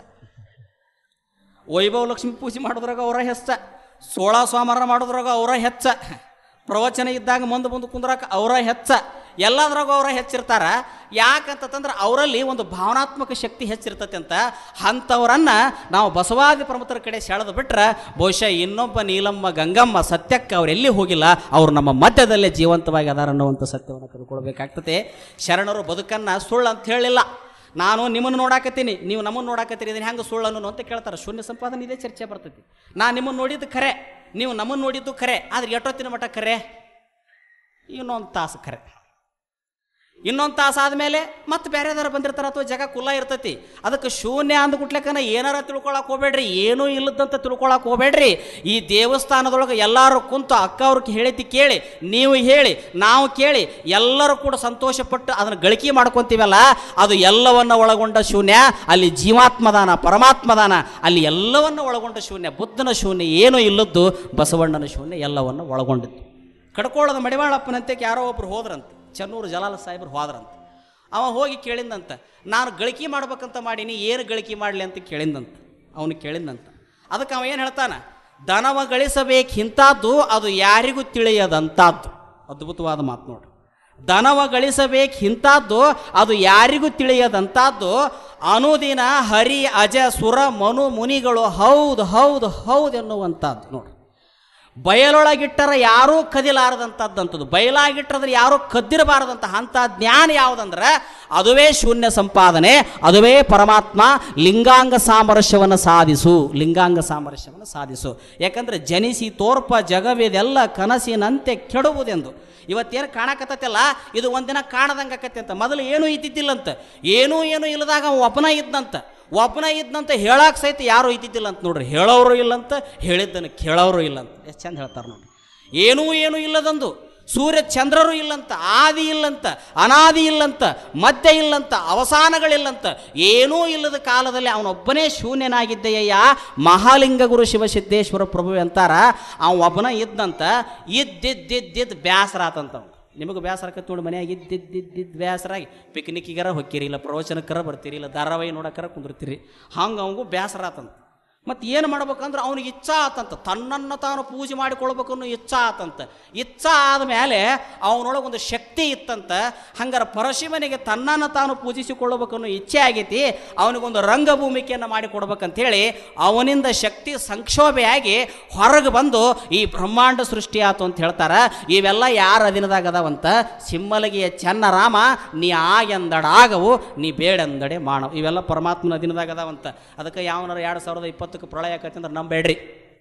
ವೈಭವ ಲಕ್ಷ್ಮೀ ಪೂಜೆ ಮಾಡೋದ್ರಾಗ ಅವರ ಹೆಚ್ಚ, ಸೋಳ ಸೋಮವಾರ ಮಾಡೋದ್ರಾಗ ಅವರ ಹೆಚ್ಚ, ಪ್ರವಚನ ಇದ್ದಾಗ ಮುಂದೆ ಮುಂದೆ ಕುಂದ್ರಾಕ ಅವರ ಹೆಚ್ಚ, ಎಲ್ಲದ್ರಾಗೂ ಅವರ ಹೆಚ್ಚಿರ್ತಾರ. ಯಾಕಂತಂದ್ರೆ ಅವರಲ್ಲಿ ಒಂದು ಭಾವನಾತ್ಮಕ ಶಕ್ತಿ ಹೆಚ್ಚಿರ್ತೈತೆ ಅಂತ. ಅಂಥವ್ರನ್ನು ನಾವು ಬಸವಾದಿ ಪ್ರಮುಖರ ಕಡೆ ಸೆಳೆದು ಬಿಟ್ರೆ ಬಹುಶಃ ಇನ್ನೊಬ್ಬ ನೀಲಮ್ಮ ಗಂಗಮ್ಮ ಸತ್ಯಕ್ಕೆ ಅವರೆಲ್ಲಿ ಹೋಗಿಲ್ಲ, ಅವರು ನಮ್ಮ ಮಧ್ಯದಲ್ಲೇ ಜೀವಂತವಾಗಿ ಅದಾರ ಅನ್ನುವಂಥ ಸತ್ಯವನ್ನು ಕಂಡುಕೊಳ್ಬೇಕಾಗ್ತದೆ. ಶರಣರು ಬದುಕನ್ನು ಸುಳ್ಳು ಅಂತ ಹೇಳಿಲ್ಲ. ನಾನು ನಿಮ್ಮನ್ನು ನೋಡಾಕತ್ತೀನಿ, ನೀವು ನಮ್ಮನ್ನು ನೋಡಾಕತ್ತೀರಿ, ಇದನ್ನು ಹೆಂಗೆ ಸುಳ್ಳು ಅನ್ನೋ ಅಂತ ಕೇಳ್ತಾರೆ. ಶೂನ್ಯ ಸಂಪಾದನೆ ಇದೇ ಚರ್ಚೆ ಬರ್ತೈತಿ. ನಾನು ನಿಮ್ಮನ್ನು ನೋಡಿದ್ದು ಖರೆ, ನೀವು ನಮ್ಮನ್ನು ನೋಡಿದ್ದು ಖರೆ, ಆದರೆ ಎಷ್ಟೊತ್ತಿನ ಮಟ್ಟ ಖರೆ? ಇನ್ನೊಂದು ತಾಸು ಖರೆ. ಇನ್ನೊಂದು ತಾಸು ಆದಮೇಲೆ ಮತ್ತೆ ಬೇರೆದಾರು ಬಂದಿರ್ತಾರೆ ಅಥವಾ ಜಾಗ ಕುಲ್ಲ ಇರ್ತೈತಿ. ಅದಕ್ಕೆ ಶೂನ್ಯ ಅಂದ್ಬಿಟ್ಲೆಕ್ಕನ ಏನಾರ ತಿಳ್ಕೊಳಕ್ಕೆ ಹೋಗ್ಬೇಡ್ರಿ, ಏನೂ ಇಲ್ಲದಂತ ತಿಳ್ಕೊಳಕ್ಕೆ ಹೋಗ್ಬೇಡ್ರಿ. ಈ ದೇವಸ್ಥಾನದೊಳಗೆ ಎಲ್ಲರೂ ಕುಂತು ಅಕ್ಕ ಅವ್ರಿಗೆ ಹೇಳಿದ್ದು ಕೇಳಿ, ನೀವು ಹೇಳಿ, ನಾವು ಕೇಳಿ, ಎಲ್ಲರೂ ಕೂಡ ಸಂತೋಷಪಟ್ಟು ಅದನ್ನು ಗಳಿಕೆ ಮಾಡ್ಕೊತೀವಲ್ಲ, ಅದು ಎಲ್ಲವನ್ನು ಒಳಗೊಂಡ ಶೂನ್ಯ. ಅಲ್ಲಿ ಜೀವಾತ್ಮದಾನ, ಪರಮಾತ್ಮದಾನ, ಅಲ್ಲಿ ಎಲ್ಲವನ್ನು ಒಳಗೊಂಡ ಶೂನ್ಯ. ಬುದ್ಧನ ಶೂನ್ಯ ಏನೂ ಇಲ್ಲದ್ದು, ಬಸವಣ್ಣನ ಶೂನ್ಯ ಎಲ್ಲವನ್ನು ಒಳಗೊಂಡಿದ್ದು. ಕಡ್ಕೊಳ್ಳೋದು ಮಡಿವಾಳಪ್ಪನಂತೆ ಯಾರೋ ಒಬ್ರು ಹೋದ್ರಂತೆ, ಚನ್ನೂರು ಜಲಾಲ ಸಾಹೇಬ್ರು ಹೋದ್ರಂತ. ಅವ ಹೋಗಿ ಕೇಳಿದಂತ, ನಾನು ಗಳಿಕೆ ಮಾಡ್ಬೇಕಂತ ಮಾಡೀನಿ, ಏನು ಗಳಿಕೆ ಮಾಡಲಿ ಅಂತ ಕೇಳಿದಂತ. ಅವನು ಕೇಳಿದಂತ. ಅದಕ್ಕೆ ಅವ ಏನು ಹೇಳ್ತಾನೆ, ದನವ ಗಳಿಸಬೇಕು ಇಂಥದ್ದು, ಅದು ಯಾರಿಗೂ ತಿಳಿಯದಂಥದ್ದು. ಅದ್ಭುತವಾದ ಮಾತು ನೋಡ್ರಿ. ದನವ ಗಳಿಸಬೇಕು ಇಂಥದ್ದು, ಅದು ಯಾರಿಗೂ ತಿಳಿಯದಂಥದ್ದು. ಅನುದಿನ ಹರಿ ಅಜ ಸುರ ಮನು ಮುನಿಗಳು ಹೌದು ಹೌದು ಹೌದು ಎನ್ನುವಂಥದ್ದು ನೋಡ್ರಿ. ಬಯಲೊಳಗಿಟ್ಟರೆ ಯಾರೂ ಕದಿಲಾರದಂಥದ್ದಂಥದ್ದು, ಬಯಲಾಗಿಟ್ಟರೆ ಯಾರೂ ಕದ್ದಿರಬಾರದಂಥ ಅಂಥ ಜ್ಞಾನ ಯಾವುದಂದ್ರೆ ಅದುವೇ ಶೂನ್ಯ ಸಂಪಾದನೆ, ಅದುವೇ ಪರಮಾತ್ಮ. ಲಿಂಗಾಂಗ ಸಾಮರಸ್ಯವನ್ನು ಸಾಧಿಸು, ಲಿಂಗಾಂಗ ಸಾಮರಸ್ಯವನ್ನು ಸಾಧಿಸು. ಯಾಕಂದರೆ ಜನಿಸಿ ತೋರ್ಪ ಜಗವಿದೆಲ್ಲ ಕನಸಿನಂತೆ ಕೆಡುವುದೆಂದು. ಇವತ್ತೇನು ಕಾಣಕತ್ತಲ್ಲ, ಇದು ಒಂದಿನ ಕಾಣದಂಗೆ ಆಕತ್ತೆ ಅಂತ. ಮೊದಲು ಏನೂ ಇದ್ದಿದ್ದಿಲ್ಲಂತ, ಏನೂ ಏನೂ ಇಲ್ಲದಾಗ ಅವ ಒಬ್ಬನ ಇದ್ದಂತ, ಒಬ್ಬನ ಇದ್ದಂತ ಹೇಳಕ್ಕೆ ಸಹಿತ ಯಾರೂ ಇದ್ದಿದ್ದಿಲ್ಲ ಅಂತ ನೋಡ್ರಿ. ಹೇಳೋರು ಇಲ್ಲಂತ, ಹೇಳಿದ್ದನ್ನು ಕೇಳೋರು ಇಲ್ಲಂತ. ಎಷ್ಟು ಚಂದ ಹೇಳ್ತಾರೆ ನೋಡಿ. ಏನೂ ಏನೂ ಇಲ್ಲದಂದು, ಸೂರ್ಯ ಚಂದ್ರರು ಇಲ್ಲಂತ, ಆದಿ ಇಲ್ಲಂತ, ಅನಾದಿ ಇಲ್ಲಂತ, ಮಧ್ಯ ಇಲ್ಲಂತ, ಅವಸಾನಗಳಿಲ್ಲಂತ, ಏನೂ ಇಲ್ಲದ ಕಾಲದಲ್ಲಿ ಅವನೊಬ್ಬನೇ ಶೂನ್ಯನಾಗಿದ್ದೆಯ್ಯ. ಮಹಾಲಿಂಗ ಗುರು ಶಿವಸಿದ್ದೇಶ್ವರ ಪ್ರಭು ಅಂತಾರ. ಅವನು ಒಬ್ಬನ ಇದ್ದಂತ. ಇದ್ದಿದ್ದಿದ್ದಿದ್ದು ಬೇಸರ ಆತಂತ. ನಿಮಗೆ ಬೇಸರ ಆಕತ್ತೆ ನೋಡಿ, ಮನೆಯಾಗ ಇದ್ದಿದ್ದಿದ್ದು ಬೇಸರಾಗಿ ಪಿಕ್ನಿಕ್ಕಿಗಾರ ಹೊಕ್ಕಿರಿ, ಇಲ್ಲ ಪ್ರವಚನಕ್ಕರ ಬರ್ತೀರಿ, ಇಲ್ಲ ಧಾರಾವಾಹಿ ನೋಡೋಕ್ಕಾರ ಕುಂದಿರ್ತೀರಿ. ಹಂಗೆ ಅವಂಗೂ ಬೇಸರ ಆತಂತ. ಮತ್ತು ಏನು ಮಾಡ್ಬೇಕಂದ್ರೆ ಅವನಿಗೆ ಇಚ್ಛಾ ಆತಂತ, ತನ್ನನ್ನು ತಾನು ಪೂಜೆ ಮಾಡಿಕೊಳ್ಬೇಕು ಅನ್ನೋ ಇಚ್ಛಾ ಆತಂತ. ಇಚ್ಛಾ ಆದಮೇಲೆ ಅವನೊಳಗೆ ಒಂದು ಶಕ್ತಿ ಇತ್ತಂತ. ಹಂಗಾರೆ ಪರಶಿವನಿಗೆ ತನ್ನನ್ನು ತಾನು ಪೂಜಿಸಿಕೊಳ್ಳಬೇಕು ಅನ್ನೋ ಇಚ್ಛೆ ಆಗೈತಿ. ಅವನಿಗೊಂದು ರಂಗಭೂಮಿಕೆಯನ್ನು ಮಾಡಿಕೊಡ್ಬೇಕಂತೇಳಿ ಅವನಿಂದ ಶಕ್ತಿ ಸಂಕ್ಷೋಭೆಯಾಗಿ ಹೊರಗೆ ಬಂದು ಈ ಬ್ರಹ್ಮಾಂಡ ಸೃಷ್ಟಿ ಆತು ಅಂತ ಹೇಳ್ತಾರೆ. ಇವೆಲ್ಲ ಯಾರ ಅಧೀನದಾಗ ಅದಾವಂತ? ಸಿಮ್ಮಲಗಿಯ ಚೆನ್ನರಾಮ ನೀ ಆಗೆಂದಡಾಗವು, ನೀ ಬೇಡೆಂದಡೆ ಮಾನವ. ಇವೆಲ್ಲ ಪರಮಾತ್ಮನ ಅಧೀನದಾಗ ಅದಾವಂತ. ಅದಕ್ಕೆ ಯಾವನಾರ ಎರಡು ಸಾವಿರದ ಇಪ್ಪತ್ತು ಪ್ರಳಯ ಆಕೈತೆ ಅಂದ್ರೆ ನಂಬೇಡ್ರಿ.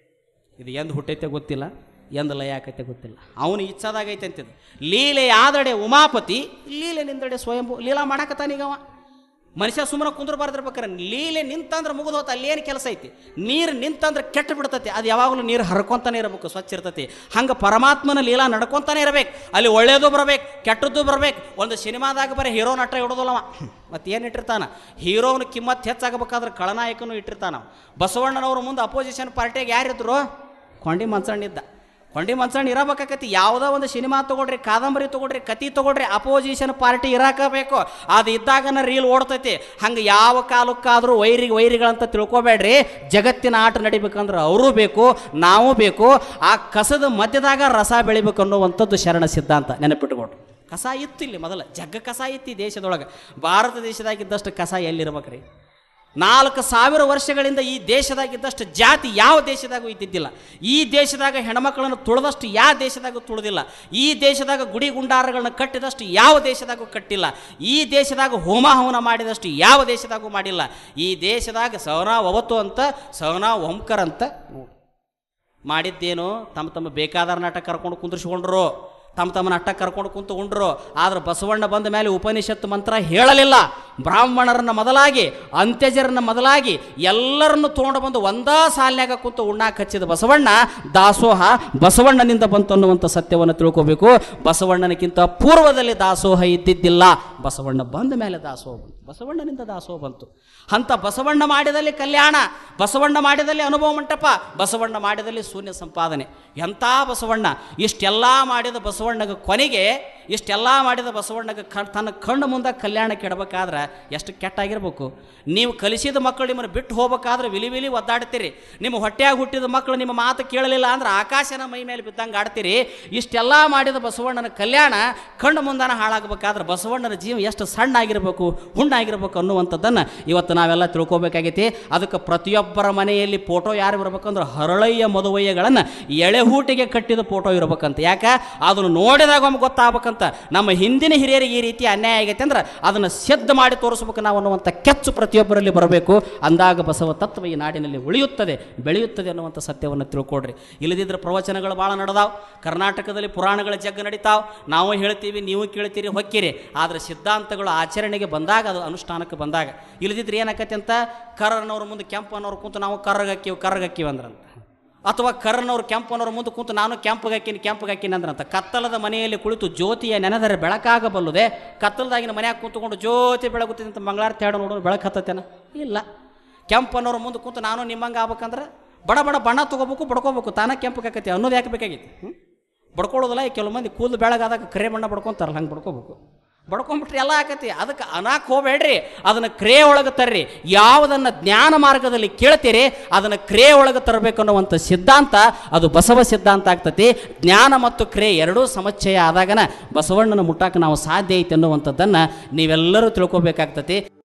ಇದು ಎಂದು ಹುಟ್ಟೈತೆ ಗೊತ್ತಿಲ್ಲ, ಎಂದು ಲಯ ಆಕೈತೆ ಗೊತ್ತಿಲ್ಲ. ಅವನು ಇಚ್ಛಾದಾಗೈತೆ ಅಂತಿದ್ದು. ಲೀಲೆ ಆದಡೆ ಉಮಾಪತಿ, ಲೀಲೆ ನಿಂದಡೆ ಸ್ವಯಂಭೂ. ಲೀಲಾ ಮಾಡಾಕತ್ತಾನೀಗವ. ಮನುಷ್ಯ ಸುಮ್ಮನೆ ಕುಂದ್ರ ಬಾರ್ದಿರ್ಬೇಕಾರೆ ಲೀಲೆ ನಿಂತಂದ್ರೆ ಮುಗಿದು ಹೋತ. ಅಲ್ಲೇನು ಕೆಲಸ ಐತಿ? ನೀರು ನಿಂತಂದ್ರೆ ಕೆಟ್ಟು ಬಿಡ್ತತಿ. ಅದು ಯಾವಾಗಲೂ ನೀರು ಹರ್ಕೊತಾನೆ ಇರಬೇಕು, ಸ್ವಚ್ಛ ಇರ್ತತಿ. ಹಂಗೆ ಪರಮಾತ್ಮನ ಲೀಲಾ ನಡ್ಕೊತಾನೆ ಇರಬೇಕು. ಅಲ್ಲಿ ಒಳ್ಳೇದು ಬರಬೇಕು, ಕೆಟ್ಟದ್ದು ಬರಬೇಕು. ಒಂದು ಸಿನಿಮಾದಾಗ ಬರೀ ಹೀರೋ ನಟ ಇಡೋದಲ್ಲವ, ಮತ್ತು ಏನು ಇಟ್ಟಿರ್ತಾನ? ಹೀರೋನ ಕಿಮ್ಮತ್ತು ಹೆಚ್ಚಾಗಬೇಕಾದ್ರೆ ಖಳನಾಯಕನೂ ಇಟ್ಟಿರ್ತಾನ. ಬಸವಣ್ಣನವ್ರ ಮುಂದೆ ಅಪೋಸಿಷನ್ ಪಾರ್ಟಿಯಾಗ ಯಾರಿದ್ರು? ಕೊಂಡಿ ಮಂಚಣ್ಣಿದ್ದ. ಕೊಂಡಿ ಮಂಚಣ್ಣ ಇರಬೇಕಾಕತಿ. ಯಾವುದೋ ಒಂದು ಸಿನಿಮಾ ತೊಗೊಳ್ರಿ, ಕಾದಂಬರಿ ತೊಗೊಳ್ರಿ, ಕತಿ ತೊಗೊಳ್ರಿ, ಅಪೋಸಿಷನ್ ಪಾರ್ಟಿ ಇರಾಕಬೇಕು. ಅದು ಇದ್ದಾಗನ ರೀಲ್ ಓಡ್ತೈತಿ. ಹಂಗೆ ಯಾವ ಕಾಲಕ್ಕಾದರೂ ವೈರಿ ವೈರಿಗಳಂತ ತಿಳ್ಕೊಬೇಡ್ರಿ. ಜಗತ್ತಿನ ಆಟ ನಡಿಬೇಕಂದ್ರೆ ಅವರೂ ಬೇಕು, ನಾವು ಬೇಕು. ಆ ಕಸದ ಮಧ್ಯದಾಗ ರಸ ಬೆಳಿಬೇಕು ಅನ್ನುವಂಥದ್ದು ಶರಣ ಸಿದ್ಧಾಂತ. ನೆನಪಿಟ್ಟುಕೊಡ್ರಿ. ಕಸ ಇತ್ತು ಇಲ್ಲಿ ಮೊದಲ, ಜಗ್ಗ ಕಸ ಇತ್ತು ಈ ದೇಶದೊಳಗೆ. ಭಾರತ ದೇಶದಾಗಿದ್ದಷ್ಟು ಕಸ ಎಲ್ಲಿರ್ಬೇಕ್ರಿ? ನಾಲ್ಕು ಸಾವಿರ ವರ್ಷಗಳಿಂದ ಈ ದೇಶದಾಗಿದ್ದಷ್ಟು ಜಾತಿ ಯಾವ ದೇಶದಾಗೂ ಇದ್ದಿದ್ದಿಲ್ಲ. ಈ ದೇಶದಾಗ ಹೆಣ್ಮಕ್ಳನ್ನು ತುಳಿದಷ್ಟು ಯಾವ ದೇಶದಾಗೂ ತುಳಿದಿಲ್ಲ. ಈ ದೇಶದಾಗ ಗುಡಿ ಗುಂಡಾರಗಳನ್ನ ಕಟ್ಟಿದಷ್ಟು ಯಾವ ದೇಶದಾಗೂ ಕಟ್ಟಿಲ್ಲ. ಈ ದೇಶದಾಗ ಹೋಮ ಹವನ ಮಾಡಿದಷ್ಟು ಯಾವ ದೇಶದಾಗೂ ಮಾಡಿಲ್ಲ. ಈ ದೇಶದಾಗ ಸವನಾ ಒವತ್ತು ಅಂತ, ಸವನಾ ಓಂಕರ್ ಅಂತ ಮಾಡಿದ್ದೇನು? ತಮ್ಮ ತಮ್ಮ ಬೇಕಾದ ನಾಟಕ ಕರ್ಕೊಂಡು ಕುಂದ್ರಿಸ್ಕೊಂಡ್ರು. ತಮ್ಮ ತಮ್ಮನ ಅಟ್ಟ ಕರ್ಕೊಂಡು ಕುಂತು ಉಂಡ್ರು. ಆದ್ರೆ ಬಸವಣ್ಣ ಬಂದ ಮೇಲೆ ಉಪನಿಷತ್ತು ಮಂತ್ರ ಹೇಳಲಿಲ್ಲ. ಬ್ರಾಹ್ಮಣರನ್ನ ಮೊದಲಾಗಿ ಅಂತ್ಯಜರನ್ನ ಮೊದಲಾಗಿ ಎಲ್ಲರನ್ನು ತೊಗೊಂಡು ಬಂದು ಒಂದೇ ಸಾಲಿನಾಗ ಕುಂತು ಉಣ್ಣಾಕ ಹಚ್ಚಿದ ಬಸವಣ್ಣ ದಾಸೋಹ ಬಸವಣ್ಣನಿಂದ ಬಂತು ಅನ್ನುವಂಥ ಸತ್ಯವನ್ನು ತಿಳ್ಕೋಬೇಕು. ಬಸವಣ್ಣನಕ್ಕಿಂತ ಪೂರ್ವದಲ್ಲಿ ದಾಸೋಹ ಇದ್ದಿದ್ದಿಲ್ಲ. ಬಸವಣ್ಣ ಬಂದ ಮೇಲೆ ದಾಸೋಹ ಬಂತು, ಬಸವಣ್ಣನಿಂದ ದಾಸೋಹ ಬಂತು. ಅಂತ ಬಸವಣ್ಣ ಮಾಡಿದಲ್ಲಿ ಕಲ್ಯಾಣ, ಬಸವಣ್ಣ ಮಾಡಿದಲ್ಲಿ ಅನುಭವ ಮಂಟಪ, ಬಸವಣ್ಣ ಮಾಡಿದಲ್ಲಿ ಶೂನ್ಯ ಸಂಪಾದನೆ. ಎಂಥ ಬಸವಣ್ಣ! ಇಷ್ಟೆಲ್ಲ ಮಾಡಿದ ಬಸವಣ್ಣಗೆ ಕೊನೆಗೆ ಇಷ್ಟೆಲ್ಲ ಮಾಡಿದ ಬಸವಣ್ಣಗೆ ಕ ತನ್ನ ಕಣ್ಣು ಮುಂದೆ ಕಲ್ಯಾಣ ಕೆಡಬೇಕಾದ್ರೆ ಎಷ್ಟು ಕೆಟ್ಟಾಗಿರ್ಬೇಕು. ನೀವು ಕಲಿಸಿದ ಮಕ್ಕಳು ನಿಮ್ಮನ್ನು ಬಿಟ್ಟು ಹೋಗ್ಬೇಕಾದ್ರೆ ವಿಲಿ ವಿಲಿ ಒದ್ದಾಡ್ತೀರಿ. ನಿಮ್ಮ ಹೊಟ್ಟೆಯಾಗಿ ಹುಟ್ಟಿದ ಮಕ್ಕಳು ನಿಮ್ಮ ಮಾತು ಕೇಳಲಿಲ್ಲ ಅಂದ್ರೆ ಆಕಾಶನ ಮೈ ಮೇಲೆ ಬಿದ್ದಂಗೆ ಆಡ್ತೀರಿ. ಇಷ್ಟೆಲ್ಲ ಮಾಡಿದ ಬಸವಣ್ಣನ ಕಲ್ಯಾಣ ಕಣ್ಣು ಮುಂದಾನ ಹಾಳಾಗಬೇಕಾದ್ರೆ ಬಸವಣ್ಣನ ಜೀವ ಎಷ್ಟು ಸಣ್ಣ ಆಗಿರಬೇಕು, ಹುಣ್ಣಾಗಿರ್ಬೇಕು ಅನ್ನುವಂಥದ್ದನ್ನು ಇವತ್ತು ನಾವೆಲ್ಲ ತಿಳ್ಕೊಬೇಕಾಗೈತಿ. ಅದಕ್ಕೆ ಪ್ರತಿಯೊಬ್ಬರ ಮನೆಯಲ್ಲಿ ಫೋಟೋ ಯಾರು ಇರಬೇಕಂದ್ರೆ ಹರಳಯ್ಯ ಮದುವಯ್ಯಗಳನ್ನು ಎಳೆಹೂಟಿಗೆ ಕಟ್ಟಿದ ಫೋಟೋ ಇರಬೇಕಂತ. ಯಾಕೆ? ಅದನ್ನು ನೋಡಿದಾಗ ಒಮ್ಮೆ ಗೊತ್ತಾಗಬೇಕಂತ. ನಮ್ಮ ಹಿಂದಿನ ಹಿರಿಯರಿಗೆ ಈ ರೀತಿ ಅನ್ಯಾಯ ಆಗೈತೆ ಅಂದ್ರೆ ಅದನ್ನು ಸಿದ್ಧ ಮಾಡಿ ತೋರಿಸ್ಬೇಕು ನಾವು ಅನ್ನುವಂಥ ಕೆಚ್ಚು ಪ್ರತಿಯೊಬ್ಬರಲ್ಲಿ ಬರಬೇಕು. ಅಂದಾಗ ಬಸವ ತತ್ವ ಈ ನಾಡಿನಲ್ಲಿ ಉಳಿಯುತ್ತದೆ, ಬೆಳೆಯುತ್ತದೆ ಅನ್ನುವಂಥ ಸತ್ಯವನ್ನು ತಿಳ್ಕೊಡ್ರಿ. ಇಲ್ಲದಿದ್ದರೆ ಪ್ರವಚನಗಳು ಭಾಳ ನಡೆದಾವ್. ಕರ್ನಾಟಕದಲ್ಲಿ ಪುರಾಣಗಳ ಜಗ್ಗ ನಡೀತಾವ್. ನಾವು ಹೇಳ್ತೀವಿ, ನೀವು ಕೇಳ್ತೀರಿ, ಹೊಕ್ಕಿರಿ. ಆದರೆ ಸಿದ್ಧಾಂತಗಳು ಆಚರಣೆಗೆ ಬಂದಾಗ, ಅದು ಅನುಷ್ಠಾನಕ್ಕೆ ಬಂದಾಗ. ಇಲ್ಲದಿದ್ರೆ ಏನಾಕತಿ ಅಂತ ಕರ್ರನವ್ರ ಮುಂದೆ ಕೆಂಪನವ್ರು ಕುಂತು ನಾವು ಕರ್ರಗಕ್ಕಿವಿ ಕರ್ರಗಕ್ಕಿವಿ ಅಂದ್ರಂತ. ಅಥವಾ ಕರ್ರನವ್ರು ಕೆಂಪನವ್ರ ಮುಂದೆ ಕುಂತು ನಾನು ಕೆಂಪಗಾಕಿನಿ ಕೆಂಪಗಾಕಿನಿ ಅಂದ್ರಂತ. ಕತ್ತಲದ ಮನೆಯಲ್ಲಿ ಕುಳಿತು ಜ್ಯೋತಿಯ ನೆನೆದರೆ ಬೆಳಕಾಗಬಲ್ಲುದೆ. ಕತ್ತಲದಾಗಿನ ಮನ್ಯಾಗ ಕುಂತ್ಕೊಂಡು ಜ್ಯೋತಿ ಬೆಳಗುತ್ತಿದೆ ಅಂತ ಮಂಗಳಾರತಿ ಹಾಡು ನೋಡೋರು ಬೆಳಕು ಹತ್ತತೇನ? ಇಲ್ಲ. ಕೆಂಪನವ್ರ ಮುಂದೆ ಕುಂತು ನಾನು ನಿಮ್ಮಂಗೆ ಆಗ್ಬೇಕಂದ್ರೆ ಬಡ ಬಡ ಬಣ್ಣ ತೊಗೋಬೇಕು, ಬಡ್ಕೋಬೇಕು, ತಾನೇ ಕೆಂಪಗಾಕತಿ ಅನ್ನೋದು ಯಾಕೆ ಬೇಕಾಗಿತ್ತು? ಹ್ಞೂ ಬಡ್ಕೊಳ್ಳೋದಿಲ್ಲ. ಕೆಲವು ಮಂದಿ ಕೂದಲು ಬೆಳಗಾದಾಗ ಕರೆ ಬಣ್ಣ ಬಡ್ಕೊತಾರಲ್ಲ, ಹಂಗೆ ಬಡ್ಕೋಬೇಕು. ಬಡ್ಕೊಂಬಿಟ್ರಿ ಎಲ್ಲ ಆಕತಿ. ಅದಕ್ಕೆ ಅನಾಕ್ ಹೋಗಬೇಡ್ರಿ, ಅದನ್ನು ಕ್ರಿಯೆ ಒಳಗೆ ತರ್ರಿ. ಯಾವುದನ್ನು ಜ್ಞಾನ ಮಾರ್ಗದಲ್ಲಿ ಕೇಳ್ತೀರಿ ಅದನ್ನು ಕ್ರಿಯೆ ಒಳಗೆ ತರಬೇಕು ಅನ್ನುವಂಥ ಸಿದ್ಧಾಂತ ಅದು ಬಸವ ಸಿದ್ಧಾಂತ ಆಗ್ತತಿ. ಜ್ಞಾನ ಮತ್ತು ಕ್ರಿಯೆ ಎರಡೂ ಸಮಚ್ಚಯ ಆದಾಗನ ಬಸವಣ್ಣನ ಮುಟ್ಟಾಕ ನಾವು ಸಾಧ್ಯ ಐತೆ ಅನ್ನುವಂಥದ್ದನ್ನು ನೀವೆಲ್ಲರೂ ತಿಳ್ಕೊಬೇಕಾಗ್ತತಿ.